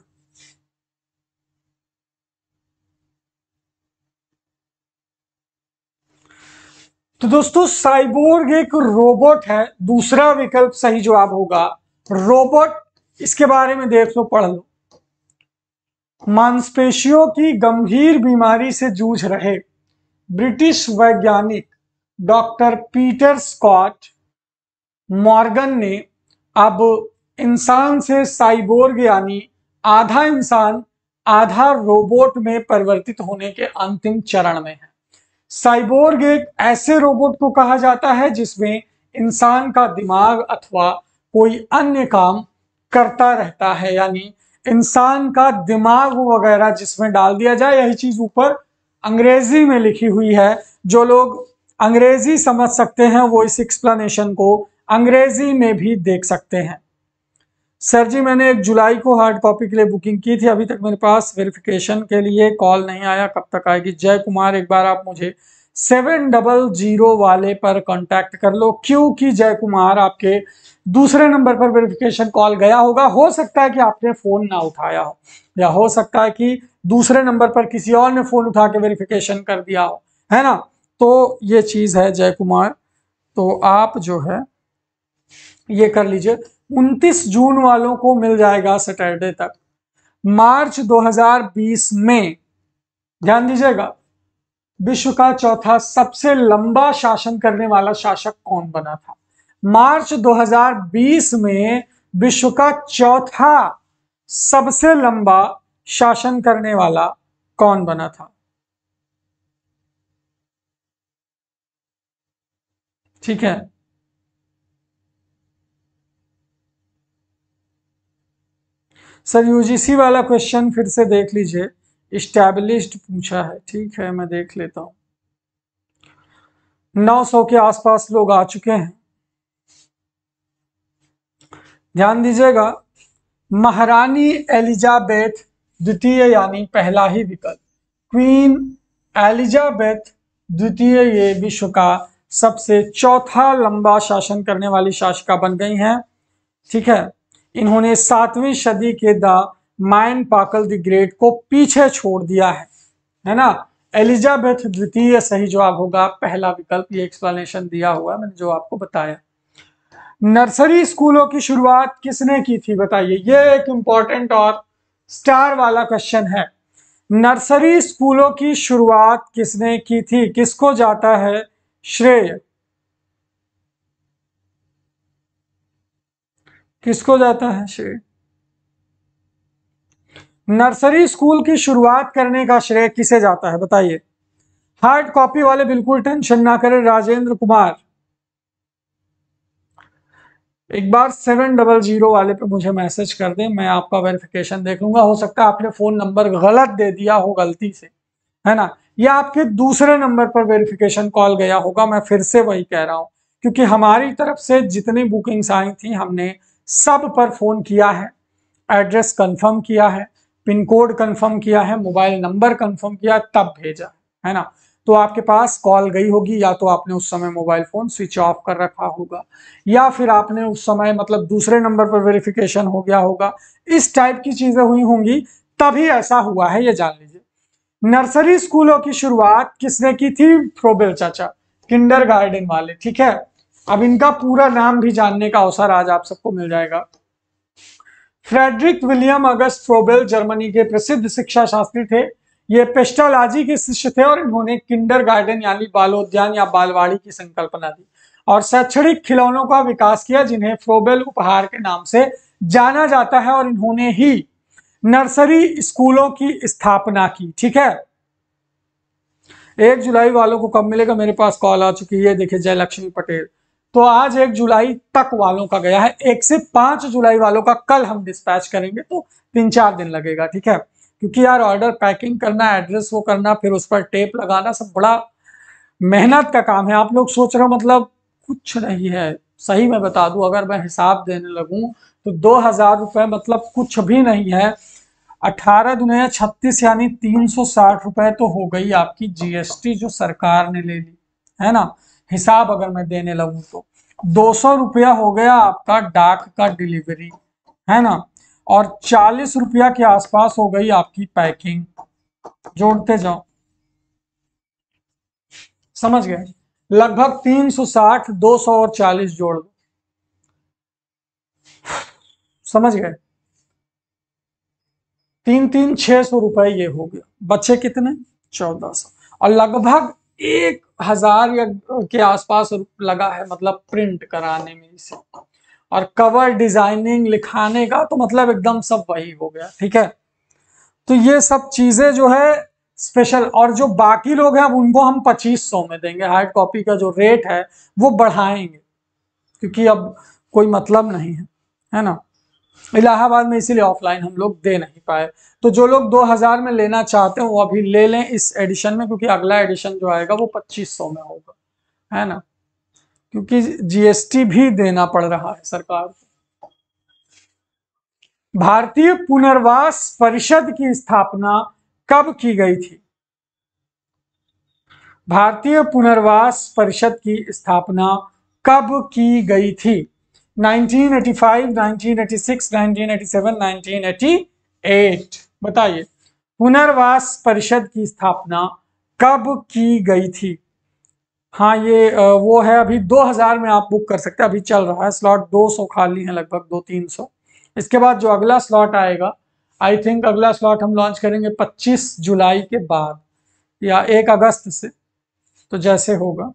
S1: तो दोस्तों साइबोर्ग एक रोबोट है। दूसरा विकल्प सही जवाब होगा रोबोट। इसके बारे में देख लो, पढ़ लो। मांसपेशियों की गंभीर बीमारी से जूझ रहे ब्रिटिश वैज्ञानिक डॉक्टर पीटर स्कॉट मॉर्गन ने अब इंसान से साइबोर्ग यानी आधा इंसान आधा रोबोट में परिवर्तित होने के अंतिम चरण में है। साइबोर्ग एक ऐसे रोबोट को कहा जाता है जिसमें इंसान का दिमाग अथवा कोई अन्य काम करता रहता है, यानी इंसान का दिमाग वगैरह जिसमें डाल दिया जाए। यही चीज ऊपर अंग्रेजी में लिखी हुई है। जो लोग अंग्रेजी समझ सकते हैं वो इस एक्सप्लेनेशन को अंग्रेजी में भी देख सकते हैं। सर जी मैंने एक जुलाई को हार्ड कॉपी के लिए बुकिंग की थी, अभी तक मेरे पास वेरिफिकेशन के लिए कॉल नहीं आया, कब तक आएगी? जय कुमार, एक बार आप मुझे सेवन डबल जीरो वाले पर कांटेक्ट कर लो, क्योंकि जय कुमार आपके दूसरे नंबर पर वेरिफिकेशन कॉल गया होगा। हो सकता है कि आपने फोन ना उठाया हो, या हो सकता है कि दूसरे नंबर पर किसी और ने फोन उठा के वेरिफिकेशन कर दिया हो, है ना। तो ये चीज है जय कुमार, तो आप जो है ये कर लीजिए। उनतीस जून वालों को मिल जाएगा सैटरडे तक। मार्च दो हज़ार बीस में ध्यान दीजिएगा, विश्व का चौथा सबसे लंबा शासन करने वाला शासक कौन बना था? मार्च दो हज़ार बीस में विश्व का चौथा सबसे लंबा शासन करने वाला कौन बना था? ठीक है, सर यूजीसी वाला क्वेश्चन फिर से देख लीजिए, इस्टेब्लिश्ड पूछा है। ठीक है, मैं देख लेता हूं। नौ सौ के आसपास लोग आ चुके हैं। ध्यान दीजिएगा, महारानी एलिजाबेथ द्वितीय यानी पहला ही विकल्प, क्वीन एलिजाबेथ द्वितीय ये विश्व का सबसे चौथा लंबा शासन करने वाली शासिका बन गई हैं। ठीक है, इन्होंने सातवीं सदी के द मायन पाकल द ग्रेट को पीछे छोड़ दिया है, है ना। एलिजाबेथ द्वितीय सही जवाब होगा, पहला विकल्प। ये एक्सप्लेनेशन दिया हुआ है मैंने जो आपको बताया। नर्सरी स्कूलों की शुरुआत किसने की थी बताइए, ये एक इंपॉर्टेंट और स्टार वाला क्वेश्चन है। नर्सरी स्कूलों की शुरुआत किसने की थी, किसको जाता है श्रेय, किसको जाता है श्रेय? नर्सरी स्कूल की शुरुआत करने का श्रेय किसे जाता है बताइए। हार्ड कॉपी वाले बिल्कुल टेंशन ना करें, राजेंद्र कुमार एक बार सेवन डबल जीरो वाले पे मुझे मैसेज कर दें, मैं आपका वेरिफिकेशन देख लूंगा। हो सकता है आपने फोन नंबर गलत दे दिया हो गलती से, है ना, या आपके दूसरे नंबर पर वेरिफिकेशन कॉल गया होगा। मैं फिर से वही कह रहा हूं, क्योंकि हमारी तरफ से जितनी बुकिंग्स आई थी हमने सब पर फोन किया है, एड्रेस कंफर्म किया है, पिन कोड कंफर्म किया है, मोबाइल नंबर कंफर्म किया, तब भेजा है ना। तो आपके पास कॉल गई होगी, या तो आपने उस समय मोबाइल फोन स्विच ऑफ कर रखा होगा, या फिर आपने उस समय मतलब दूसरे नंबर पर वेरिफिकेशन हो गया होगा, इस टाइप की चीजें हुई होंगी, तभी ऐसा हुआ है, ये जान लीजिए। नर्सरी स्कूलों की शुरुआत किसने की थी? फ्रोबेल चाचा, किंडरगार्टन वाले। ठीक है, अब इनका पूरा नाम भी जानने का अवसर आज आप सबको मिल जाएगा। Friedrich William August Froebel Germany के प्रसिद्ध शिक्षा शास्त्री थे। ये पेस्टोलॉजी के शिष्य थे और इन्होंने किंडरगार्टन यानी बालोद्यान या बालवाड़ी की संकल्पना दी और शैक्षणिक खिलौनों का विकास किया, जिन्हें फ्रोबेल उपहार के नाम से जाना जाता है, और इन्होंने ही नर्सरी स्कूलों की स्थापना की। ठीक है, एक जुलाई वालों को कब मिलेगा? मेरे पास कॉल आ चुकी है, देखिए जयलक्ष्मी पटेल। तो आज एक जुलाई तक वालों का गया है, एक से पांच जुलाई वालों का कल हम डिस्पैच करेंगे, तो तीन चार दिन लगेगा। ठीक है, क्योंकि यार ऑर्डर पैकिंग करना, एड्रेस वो करना, फिर उस पर टेप लगाना, सब बड़ा मेहनत का काम है। आप लोग सोच रहे हो मतलब कुछ नहीं है, सही में बता दूं, अगर मैं हिसाब देने लगूं तो दो हजार रुपए मतलब कुछ भी नहीं है। अठारह दुनिया छत्तीस यानी तीन सौ साठ रुपए तो हो गई आपकी जीएसटी जो सरकार ने ले ली, है ना। हिसाब अगर मैं देने लगूं तो दो सौ रुपया हो गया आपका डाक का डिलीवरी, है ना, और चालीस रुपया के आसपास हो गई आपकी पैकिंग। जोड़ते जाओ, समझ गए, लगभग तीन सौ साठ, दो सौ और चालीस जोड़ दो, समझ गए, तीन तीन छह सौ रुपए ये हो गया, बचे कितने? चौदह सौ, और लगभग एक हजार या के आसपास लगा है मतलब प्रिंट कराने में इसे, और कवर डिजाइनिंग लिखाने का तो मतलब एकदम सब वही हो गया। ठीक है, तो ये सब चीजें जो है स्पेशल, और जो बाकी लोग हैं अब उनको हम पच्चीस सौ में देंगे। हार्ड कॉपी का जो रेट है वो बढ़ाएंगे, क्योंकि अब कोई मतलब नहीं है, है ना। इलाहाबाद में इसीलिए ऑफलाइन हम लोग दे नहीं पाए। तो जो लोग दो हजार में लेना चाहते हैं वो अभी ले लें इस एडिशन में, क्योंकि अगला एडिशन जो आएगा वो पच्चीस सौ में होगा। है ना, क्योंकि जीएसटी भी देना पड़ रहा है सरकार को। भारतीय पुनर्वास परिषद की स्थापना कब की गई थी? भारतीय पुनर्वास परिषद की स्थापना कब की गई थी? Nineteen eighty five, nineteen eighty six, nineteen eighty seven, nineteen eighty eight. बताइए, पुनर्वास परिषद की स्थापना कब की गई थी? हाँ, ये वो है, अभी दो हज़ार में आप बुक कर सकते हैं, अभी चल रहा है स्लॉट, दो सौ खाली हैं लगभग, दो तीन सौ। इसके बाद जो अगला स्लॉट आएगा, आई थिंक अगला स्लॉट हम लॉन्च करेंगे पच्चीस जुलाई के बाद या एक अगस्त से, तो जैसे होगा।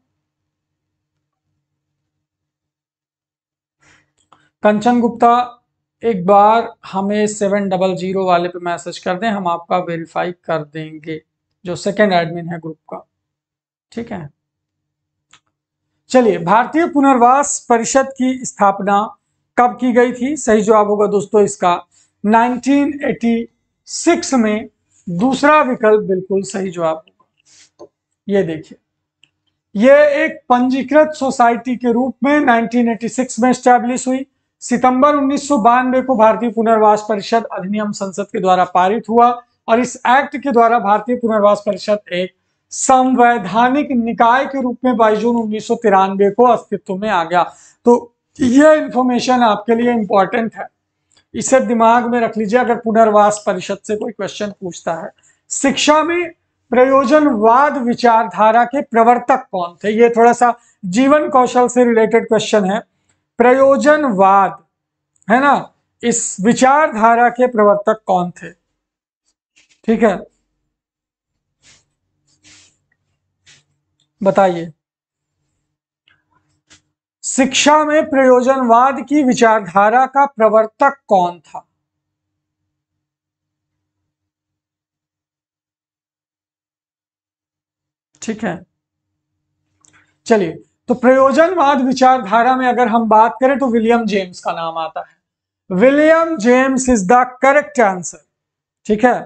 S1: कंचन गुप्ता, एक बार हमें सेवन डबल जीरो वाले पे मैसेज कर दें, हम आपका वेरीफाई कर देंगे, जो सेकंड एडमिन है ग्रुप का। ठीक है, चलिए, भारतीय पुनर्वास परिषद की स्थापना कब की गई थी? सही जवाब होगा दोस्तों इसका नाइनटीन एटी सिक्स में। दूसरा विकल्प बिल्कुल सही जवाब होगा। ये देखिए, ये एक पंजीकृत सोसाइटी के रूप में नाइनटीन एटी सिक्स में स्टैब्लिश हुई। सितंबर उन्नीस सौ बानवे को भारतीय पुनर्वास परिषद अधिनियम संसद के द्वारा पारित हुआ और इस एक्ट के द्वारा भारतीय पुनर्वास परिषद एक संवैधानिक निकाय के रूप में बाईस जून उन्नीस सौ तिरानवे को अस्तित्व में आ गया। तो यह इंफॉर्मेशन आपके लिए इंपॉर्टेंट है, इसे दिमाग में रख लीजिए अगर पुनर्वास परिषद से कोई क्वेश्चन पूछता है। शिक्षा में प्रयोजनवाद विचारधारा के प्रवर्तक कौन थे? ये थोड़ा सा जीवन कौशल से रिलेटेड क्वेश्चन है। प्रयोजनवाद, है ना, इस विचारधारा के प्रवर्तक कौन थे? ठीक है, बताइए, शिक्षा में प्रयोजनवाद की विचारधारा का प्रवर्तक कौन था? ठीक है, चलिए, तो प्रयोजनवाद विचारधारा में अगर हम बात करें तो विलियम जेम्स का नाम आता है। William James is the correct answer. ठीक है,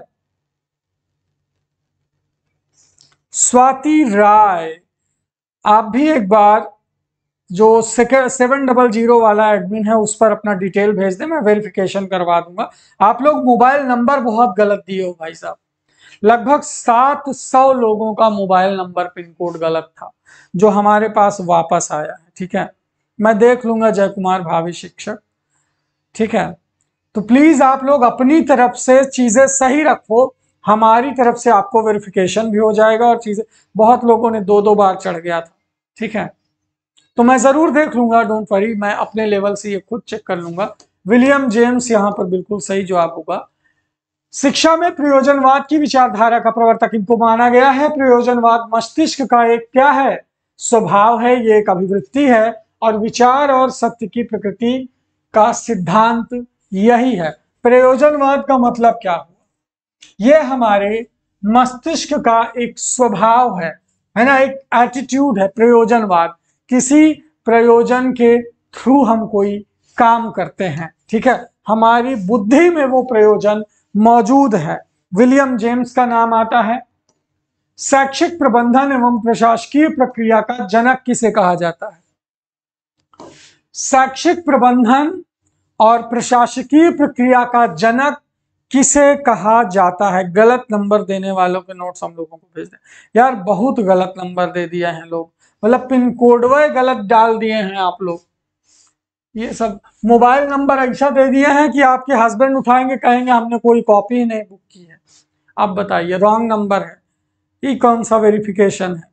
S1: स्वाति राय, आप भी एक बार जो सेवन डबल जीरो वाला एडमिन है उस पर अपना डिटेल भेज दें, मैं वेरिफिकेशन करवा दूंगा। आप लोग मोबाइल नंबर बहुत गलत दिए हो भाई साहब, लगभग सात सौ लोगों का मोबाइल नंबर पिन कोड गलत था जो हमारे पास वापस आया है। ठीक है, मैं देख लूंगा जय कुमार भावी शिक्षक। ठीक है, तो प्लीज आप लोग अपनी तरफ से चीजें सही रखो, हमारी तरफ से आपको वेरिफिकेशन भी हो जाएगा और चीजें, बहुत लोगों ने दो दो बार चढ़ गया था। ठीक है, तो मैं जरूर देख लूंगा, डोंट वरी, मैं अपने लेवल से ये खुद चेक कर लूंगा। विलियम जेम्स यहां पर बिल्कुल सही जवाब होगा। शिक्षा में प्रयोजनवाद की विचारधारा का प्रवर्तक इनको माना गया है। प्रयोजनवाद मस्तिष्क का एक क्या है? स्वभाव है, ये एक अभिवृत्ति है और विचार और सत्य की प्रकृति का सिद्धांत यही है। प्रयोजनवाद का मतलब क्या हुआ? ये हमारे मस्तिष्क का एक स्वभाव है, है ना, एक एटीट्यूड है प्रयोजनवाद। किसी प्रयोजन के थ्रू हम कोई काम करते हैं। ठीक है, हमारी बुद्धि में वो प्रयोजन मौजूद है। विलियम जेम्स का नाम आता है। शैक्षिक प्रबंधन एवं प्रशासकीय प्रक्रिया का जनक किसे कहा जाता है? शैक्षिक प्रबंधन और प्रशासकीय प्रक्रिया का जनक किसे कहा जाता है? गलत नंबर देने वालों के नोट्स हम लोगों को भेज दें। यार बहुत गलत नंबर दे दिए हैं लोग, मतलब पिन कोड वे गलत डाल दिए हैं आप लोग। ये सब मोबाइल नंबर ऐसा दे दिए हैं कि आपके हस्बैंड उठाएंगे कहेंगे हमने कोई कॉपी नहीं बुक की है। अब बताइए, रॉन्ग नंबर है, ये कौन सा वेरिफिकेशन है?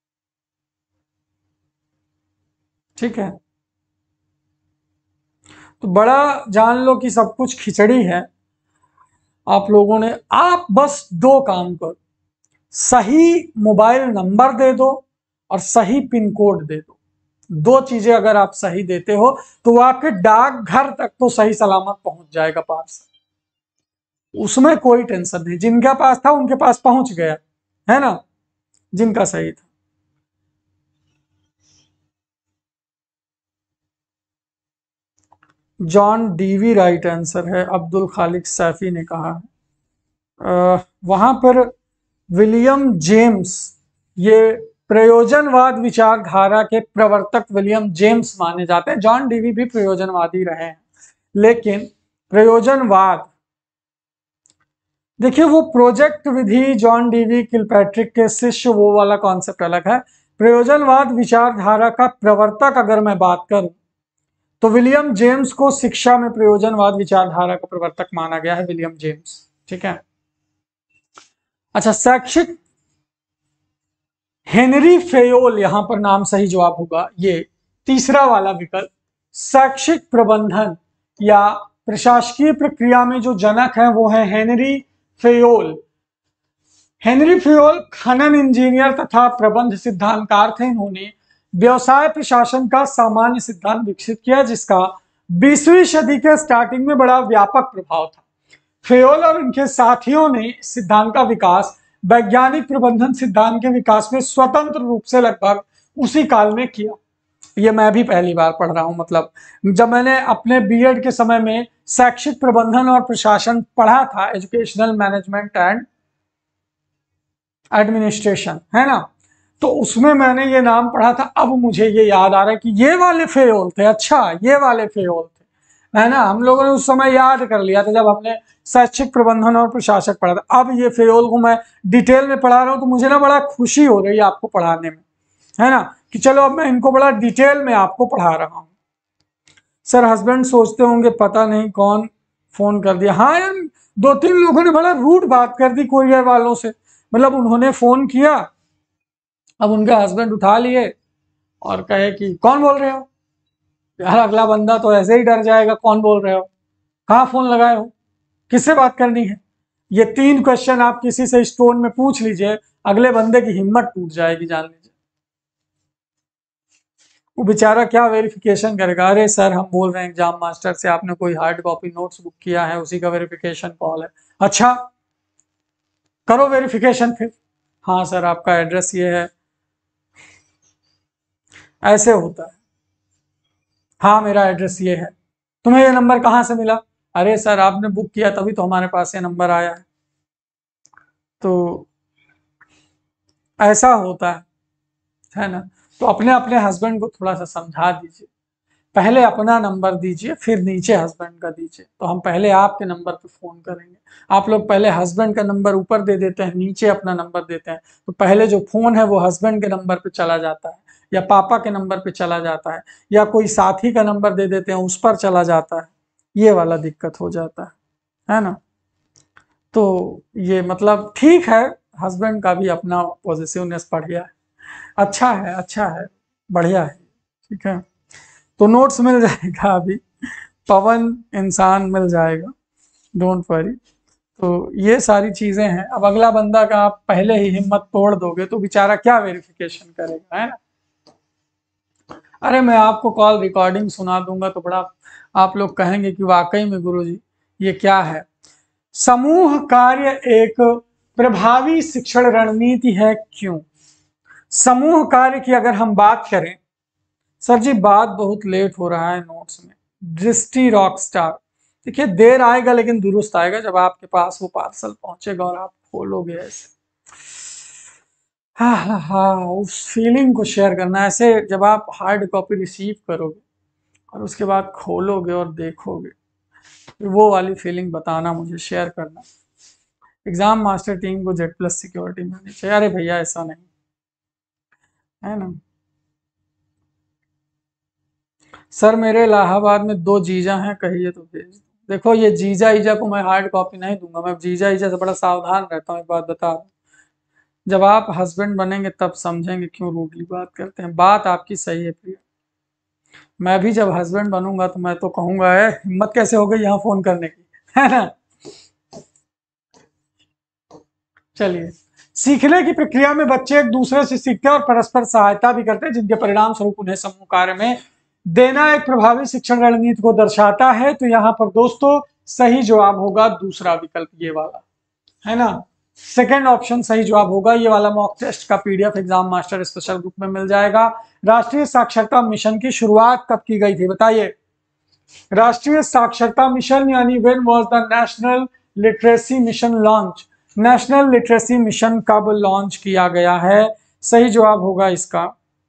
S1: ठीक है, तो बड़ा जान लो कि सब कुछ खिचड़ी है आप लोगों ने। आप बस दो काम करो, सही मोबाइल नंबर दे दो और सही पिन कोड दे दो। दो चीजें अगर आप सही देते हो तो वो आपके डाक घर तक तो सही सलामत पहुंच जाएगा पार्सल, उसमें कोई टेंशन नहीं। जिनके पास था उनके पास पहुंच गया, है ना, जिनका सही था। जॉन डीवी राइट आंसर है, अब्दुल खालिक सैफी ने कहा है। वहां पर विलियम जेम्स, ये प्रयोजनवाद विचारधारा के प्रवर्तक विलियम जेम्स माने जाते हैं। जॉन डीवी भी प्रयोजनवादी रहे हैं, लेकिन प्रयोजनवाद, देखिए वो प्रोजेक्ट विधि जॉन डीवी किलपैट्रिक के शिष्य, वो वाला कॉन्सेप्ट अलग है। प्रयोजनवाद विचारधारा का प्रवर्तक अगर मैं बात करूं तो विलियम जेम्स को शिक्षा में प्रयोजनवाद विचारधारा का प्रवर्तक माना गया है, विलियम जेम्स। ठीक है, अच्छा शैक्षिक, हेनरी फेयोल यहां पर नाम सही जवाब होगा, ये तीसरा वाला विकल्प। शैक्षिक प्रबंधन या प्रशासकीय प्रक्रिया में जो जनक है वो है हेनरी फेयोल। हेनरी फेयोल खनन इंजीनियर तथा प्रबंध सिद्धांतकार थे। इन्होंने व्यवसाय प्रशासन का सामान्य सिद्धांत विकसित किया, जिसका बीसवीं सदी के स्टार्टिंग में बड़ा व्यापक प्रभाव था। फेयोल और उनके साथियों ने सिद्धांत का विकास वैज्ञानिक प्रबंधन सिद्धांत के विकास में स्वतंत्र रूप से लगभग उसी काल में किया। ये मैं भी पहली बार पढ़ रहा हूं, मतलब जब मैंने अपने बीएड के समय में शैक्षिक प्रबंधन और प्रशासन पढ़ा था, एजुकेशनल मैनेजमेंट एंड एडमिनिस्ट्रेशन, है ना, तो उसमें मैंने ये नाम पढ़ा था। अब मुझे ये याद आ रहा है कि ये वाले फेयोल थे। अच्छा, ये वाले फेयोल थे, है ना, हम लोगों ने उस समय याद कर लिया था जब हमने शैक्षिक प्रबंधन और प्रशासक पढ़ा था। अब ये फेयोल को मैं डिटेल में पढ़ा रहा हूं तो मुझे ना बड़ा खुशी हो रही है आपको पढ़ाने में, है ना, कि चलो अब मैं इनको बड़ा डिटेल में आपको पढ़ा रहा हूं। सर हस्बैंड सोचते होंगे पता नहीं कौन फोन कर दिया। हाँ यार, दो तीन लोगों ने बड़ा रूड बात कर दी कोरियर वालों से, मतलब उन्होंने फोन किया, अब उनके हस्बैंड उठा लिए और कहे कि कौन बोल रहे हो। यार अगला बंदा तो ऐसे ही डर जाएगा, कौन बोल रहे हो, कहाँ फोन लगाए हो, किससे बात करनी है। ये तीन क्वेश्चन आप किसी से स्टोन में पूछ लीजिए, अगले बंदे की हिम्मत टूट जाएगी, जान लीजिए। वो बेचारा क्या वेरिफिकेशन करेगा। अरे सर हम बोल रहे हैं एग्जाम मास्टर से, आपने कोई हार्ड कॉपी नोट्स बुक किया है, उसी का वेरिफिकेशन कॉल है। अच्छा करो वेरिफिकेशन फिर। हाँ सर आपका एड्रेस ये है, ऐसे होता है। हाँ मेरा एड्रेस ये है, तुम्हें ये नंबर कहाँ से मिला। अरे सर आपने बुक किया तभी तो हमारे पास ये नंबर आया है। तो ऐसा होता है, है ना। तो अपने अपने हस्बैंड को थोड़ा सा समझा दीजिए, पहले अपना नंबर दीजिए फिर नीचे हस्बैंड का दीजिए। तो हम पहले आपके नंबर पे फोन करेंगे। आप लोग पहले हस्बैंड का नंबर ऊपर दे देते हैं, नीचे अपना नंबर देते हैं, तो पहले जो फोन है वो हस्बैंड के नंबर पे चला जाता है या पापा के नंबर पे चला जाता है, या कोई साथी का नंबर दे देते हैं उस पर चला जाता है। ये वाला दिक्कत हो जाता है, है ना। तो ये मतलब ठीक है, हस्बैंड का भी अपना पॉजिटिवनेस बढ़िया है, अच्छा है, अच्छा है, बढ़िया है, ठीक है। तो नोट्स मिल जाएगा, अभी पवन इंसान मिल जाएगा, डोंट वरी। तो ये सारी चीजें हैं। अब अगला बंदा का आप पहले ही हिम्मत तोड़ दोगे तो बेचारा क्या वेरिफिकेशन करेगा, है ना। अरे मैं आपको कॉल रिकॉर्डिंग सुना दूंगा तो बड़ा आप लोग कहेंगे कि वाकई में गुरुजी ये क्या है। समूह कार्य एक प्रभावी शिक्षण रणनीति है, क्यों। समूह कार्य की अगर हम बात करें, सर जी बात बहुत लेट हो रहा है नोट्स में। दृष्टि रॉक स्टार, देखिए देर आएगा लेकिन दुरुस्त आएगा, जब आपके पास वो पार्सल पहुंचेगा और आप खोलोगे ऐसे, हाँ हाँ हाँ, उस फीलिंग को शेयर करना। ऐसे जब आप हार्ड कॉपी रिसीव करोगे और उसके बाद खोलोगे और देखोगे, फिर वो वाली फीलिंग बताना, मुझे शेयर करना। एग्जाम मास्टर टीम को जेड प्लस सिक्योरिटी मिलनी चाहिए। अरे भैया ऐसा नहीं, है ना। सर मेरे इलाहाबाद में दो जीजा हैं, कहिए तो भेज दो। देखो ये जीजा ईजा को मैं हार्ड कॉपी नहीं दूंगा, मैं जीजा ईजा से बड़ा सावधान रहता हूँ। एक बात बता दूं, जब आप हस्बैंड बनेंगे तब समझेंगे क्यों रूडली बात करते हैं। बात आपकी सही है प्रिया, मैं भी जब हस्बैंड बनूंगा तो मैं तो कहूंगा है हिम्मत कैसे हो गई यहाँ फोन करने की, है ना। चलिए, सीखने की प्रक्रिया में बच्चे एक दूसरे से सीखते हैं और परस्पर सहायता भी करते हैं, जिनके परिणाम स्वरूप उन्हें समूह कार्य में देना एक प्रभावी शिक्षण रणनीति को दर्शाता है। तो यहाँ पर दोस्तों सही जवाब होगा दूसरा विकल्प, ये वाला, है ना। सेकंड ऑप्शन सही जवाब होगा। ये वाला मॉक टेस्ट का PDF exam master special group में मिल जाएगा। राष्ट्रीय साक्षरता मिशन की शुरुआत कब की गई थी, बताइए। राष्ट्रीय साक्षरता मिशन यानी when was the national literacy mission launch. National literacy mission कब लॉन्च किया गया है, सही जवाब होगा इसका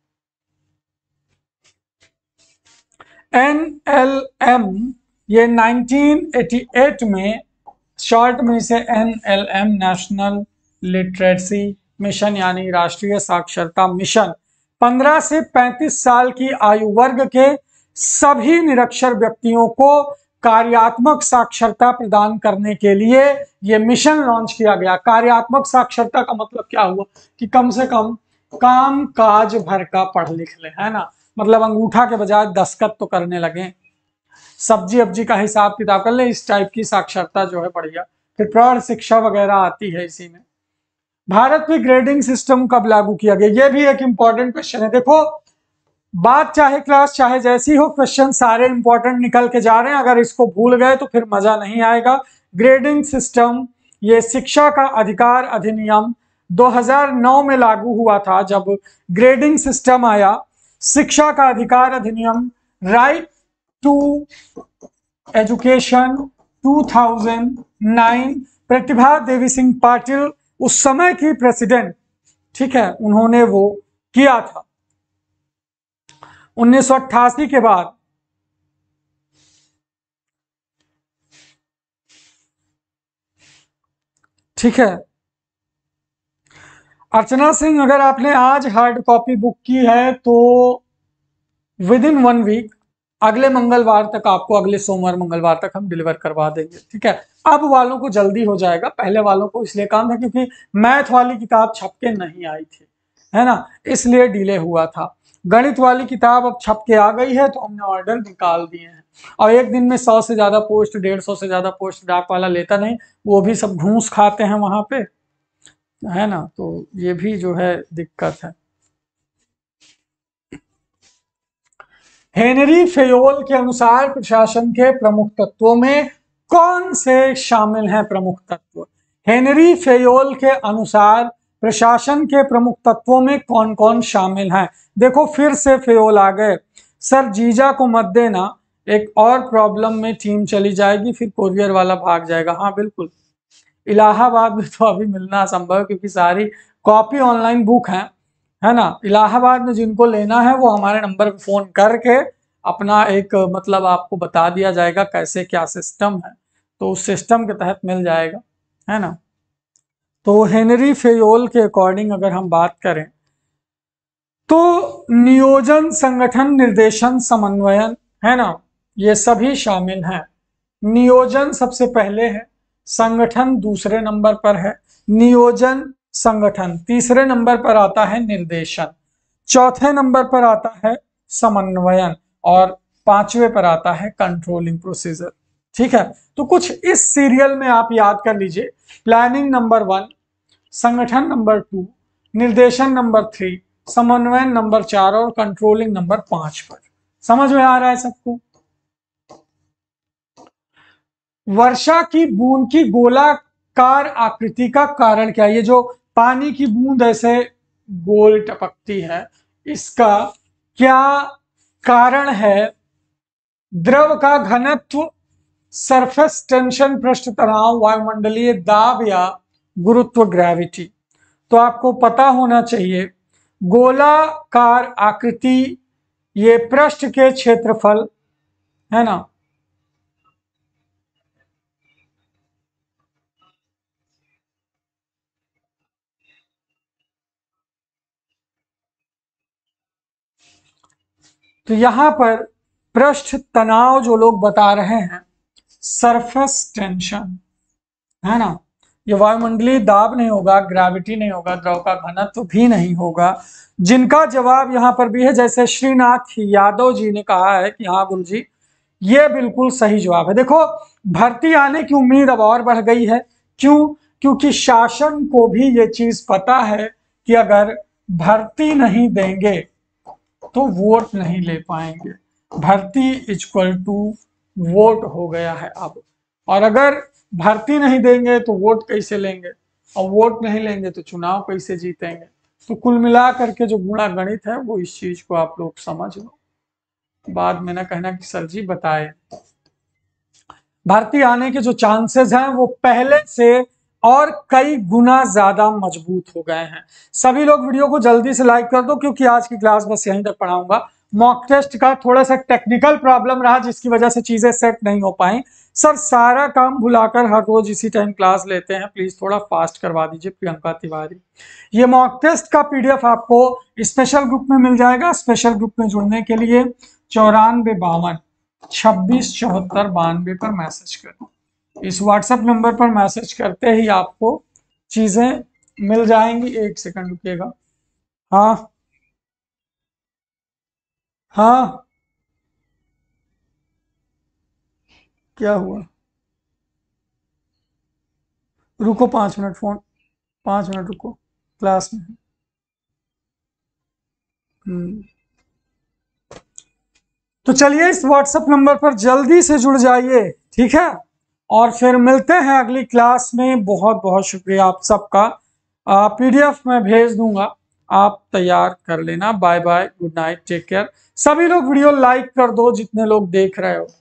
S1: एन एल एम। ये नाइनटीन एटी एट में शॉर्ट में से N L M national literacy mission यानी राष्ट्रीय साक्षरता मिशन पंद्रह से पैंतीस साल की आयु वर्ग के सभी निरक्षर व्यक्तियों को कार्यात्मक साक्षरता प्रदान करने के लिए यह मिशन लॉन्च किया गया। कार्यात्मक साक्षरता का मतलब क्या हुआ कि कम से कम काम काज भर का पढ़ लिख ले, है ना, मतलब अंगूठा के बजाय दस्तखत तो करने लगे, सब्जी अब्जी का हिसाब किताब कर ले, इस टाइप की साक्षरता जो है बढ़िया। फिर प्रौढ़ शिक्षा वगैरह आती है इसी में। भारत में ग्रेडिंग सिस्टम कब लागू किया गया, ये भी एक इंपॉर्टेंट क्वेश्चन है। देखो बात चाहे क्लास चाहे जैसी हो, क्वेश्चन सारे इंपॉर्टेंट निकल के जा रहे हैं, अगर इसको भूल गए तो फिर मजा नहीं आएगा। ग्रेडिंग सिस्टम ये शिक्षा का अधिकार अधिनियम दो हज़ार नौ में लागू हुआ था। जब ग्रेडिंग सिस्टम आया, शिक्षा का अधिकार अधिनियम राइट टू एजुकेशन दो हज़ार नौ, प्रतिभा देवी सिंह पाटिल उस समय की प्रेसिडेंट, ठीक है, उन्होंने वो किया था उन्नीस सौ अट्ठासी के बाद। ठीक है, अर्चना सिंह अगर आपने आज हार्ड कॉपी बुक की है तो विद इन वन वीक, अगले मंगलवार तक आपको, अगले सोमवार मंगलवार तक हम डिलीवर करवा देंगे। ठीक है, अब वालों को जल्दी हो जाएगा, पहले वालों को इसलिए काम था क्योंकि मैथ वाली किताब छप के नहीं आई थी, है ना, इसलिए डिले हुआ था। गणित वाली किताब अब छप के आ गई है तो हमने ऑर्डर निकाल दिए हैं। और एक दिन में सौ से ज्यादा पोस्ट, डेढ़ सौ से ज्यादा पोस्ट डाक वाला लेता नहीं, वो भी सब घूस खाते हैं वहां पे, है ना, तो ये भी जो है दिक्कत है। हेनरी फेयोल के अनुसार प्रशासन के प्रमुख तत्वों में कौन से शामिल हैं प्रमुख तत्व? हेनरी फेयोल के अनुसार प्रशासन के प्रमुख तत्वों में कौन कौन शामिल हैं? देखो फिर से फेयोल आ गए। सर जीजा को मत देना, एक और प्रॉब्लम में टीम चली जाएगी, फिर कोरियर वाला भाग जाएगा। हाँ बिल्कुल, इलाहाबाद में तो अभी मिलना असंभव है क्योंकि सारी कॉपी ऑनलाइन बुक है, है ना। इलाहाबाद में जिनको लेना है वो हमारे नंबर पर फोन करके अपना एक मतलब आपको बता दिया जाएगा कैसे क्या सिस्टम है, तो उस सिस्टम के तहत मिल जाएगा, है ना। तो हेनरी फेयोल के अकॉर्डिंग अगर हम बात करें तो नियोजन, संगठन, निर्देशन, समन्वयन, है ना, ये सभी शामिल हैं। नियोजन सबसे पहले है, संगठन दूसरे नंबर पर है, नियोजन संगठन तीसरे नंबर पर आता है, निर्देशन चौथे नंबर पर आता है, समन्वयन और पांचवें पर आता है कंट्रोलिंग प्रोसीजर। ठीक है, तो कुछ इस सीरियल में आप याद कर लीजिए। प्लानिंग नंबर वन, संगठन नंबर टू, निर्देशन नंबर थ्री, समन्वयन नंबर चार और कंट्रोलिंग नंबर पांच पर। समझ में आ रहा है सबको? वर्षा की बूंद की गोलाकार आकृति का कारण क्या है? ये जो पानी की बूंद ऐसे गोल टपकती है, इसका क्या कारण है? द्रव का घनत्व, सरफेस टेंशन, पृष्ठ तनाव, वायुमंडलीय दाब या गुरुत्व ग्रेविटी। तो आपको पता होना चाहिए गोलाकार आकृति ये पृष्ठ के क्षेत्रफल, है ना, तो यहां पर पृष्ठ तनाव जो लोग बता रहे हैं सरफेस टेंशन, है ना, ये वायुमंडलीय दाब नहीं होगा, ग्रेविटी नहीं होगा, द्रव का घनत्व भी नहीं होगा। जिनका जवाब यहां पर भी है, जैसे श्रीनाथ यादव जी ने कहा है कि हाँ गुरु जी ये बिल्कुल सही जवाब है। देखो भर्ती आने की उम्मीद अब और बढ़ गई है। क्यों? क्योंकि शासन को भी ये चीज पता है कि अगर भर्ती नहीं देंगे तो वोट नहीं ले पाएंगे। भर्ती इक्वल टू वोट हो गया है अब, और अगर भर्ती नहीं देंगे तो वोट कैसे लेंगे, और वोट नहीं लेंगे तो चुनाव कैसे जीतेंगे। तो कुल मिला करके जो गुणा गणित है वो इस चीज को आप लोग समझ लो, बाद में ना कहना कि सर जी बताए। भर्ती आने के जो चांसेस हैं वो पहले से और कई गुना ज्यादा मजबूत हो गए हैं। सभी लोग वीडियो को जल्दी से लाइक कर दो, क्योंकि आज की क्लास बस यहीं तक पढ़ाऊंगा। मॉक टेस्ट का थोड़ा सा टेक्निकल प्रॉब्लम रहा, जिसकी वजह से चीजें सेट नहीं हो पाई। सर सारा काम भुलाकर हर रोज इसी टाइम क्लास लेते हैं, प्लीज थोड़ा फास्ट करवा दीजिए प्रियंका तिवारी। ये मॉक टेस्ट का पीडीएफ आपको स्पेशल ग्रुप में मिल जाएगा। स्पेशल ग्रुप में जुड़ने के लिए चौरानवे बावन छब्बीस चौहत्तर बानवे पर मैसेज करें। इस व्हाट्सएप नंबर पर मैसेज करते ही आपको चीजें मिल जाएंगी। एक सेकंड रुकिएगा। हाँ हाँ, क्या हुआ? रुको पांच मिनट, फोन पांच मिनट रुको, क्लास में। हम्म तो चलिए इस व्हाट्सएप नंबर पर जल्दी से जुड़ जाइए, ठीक है? और फिर मिलते हैं अगली क्लास में। बहुत बहुत शुक्रिया आप सबका। पीडीएफ मैं भेज दूंगा, आप तैयार कर लेना। Bye bye, good night, take care. सभी लोग वीडियो लाइक कर दो जितने लोग देख रहे हो।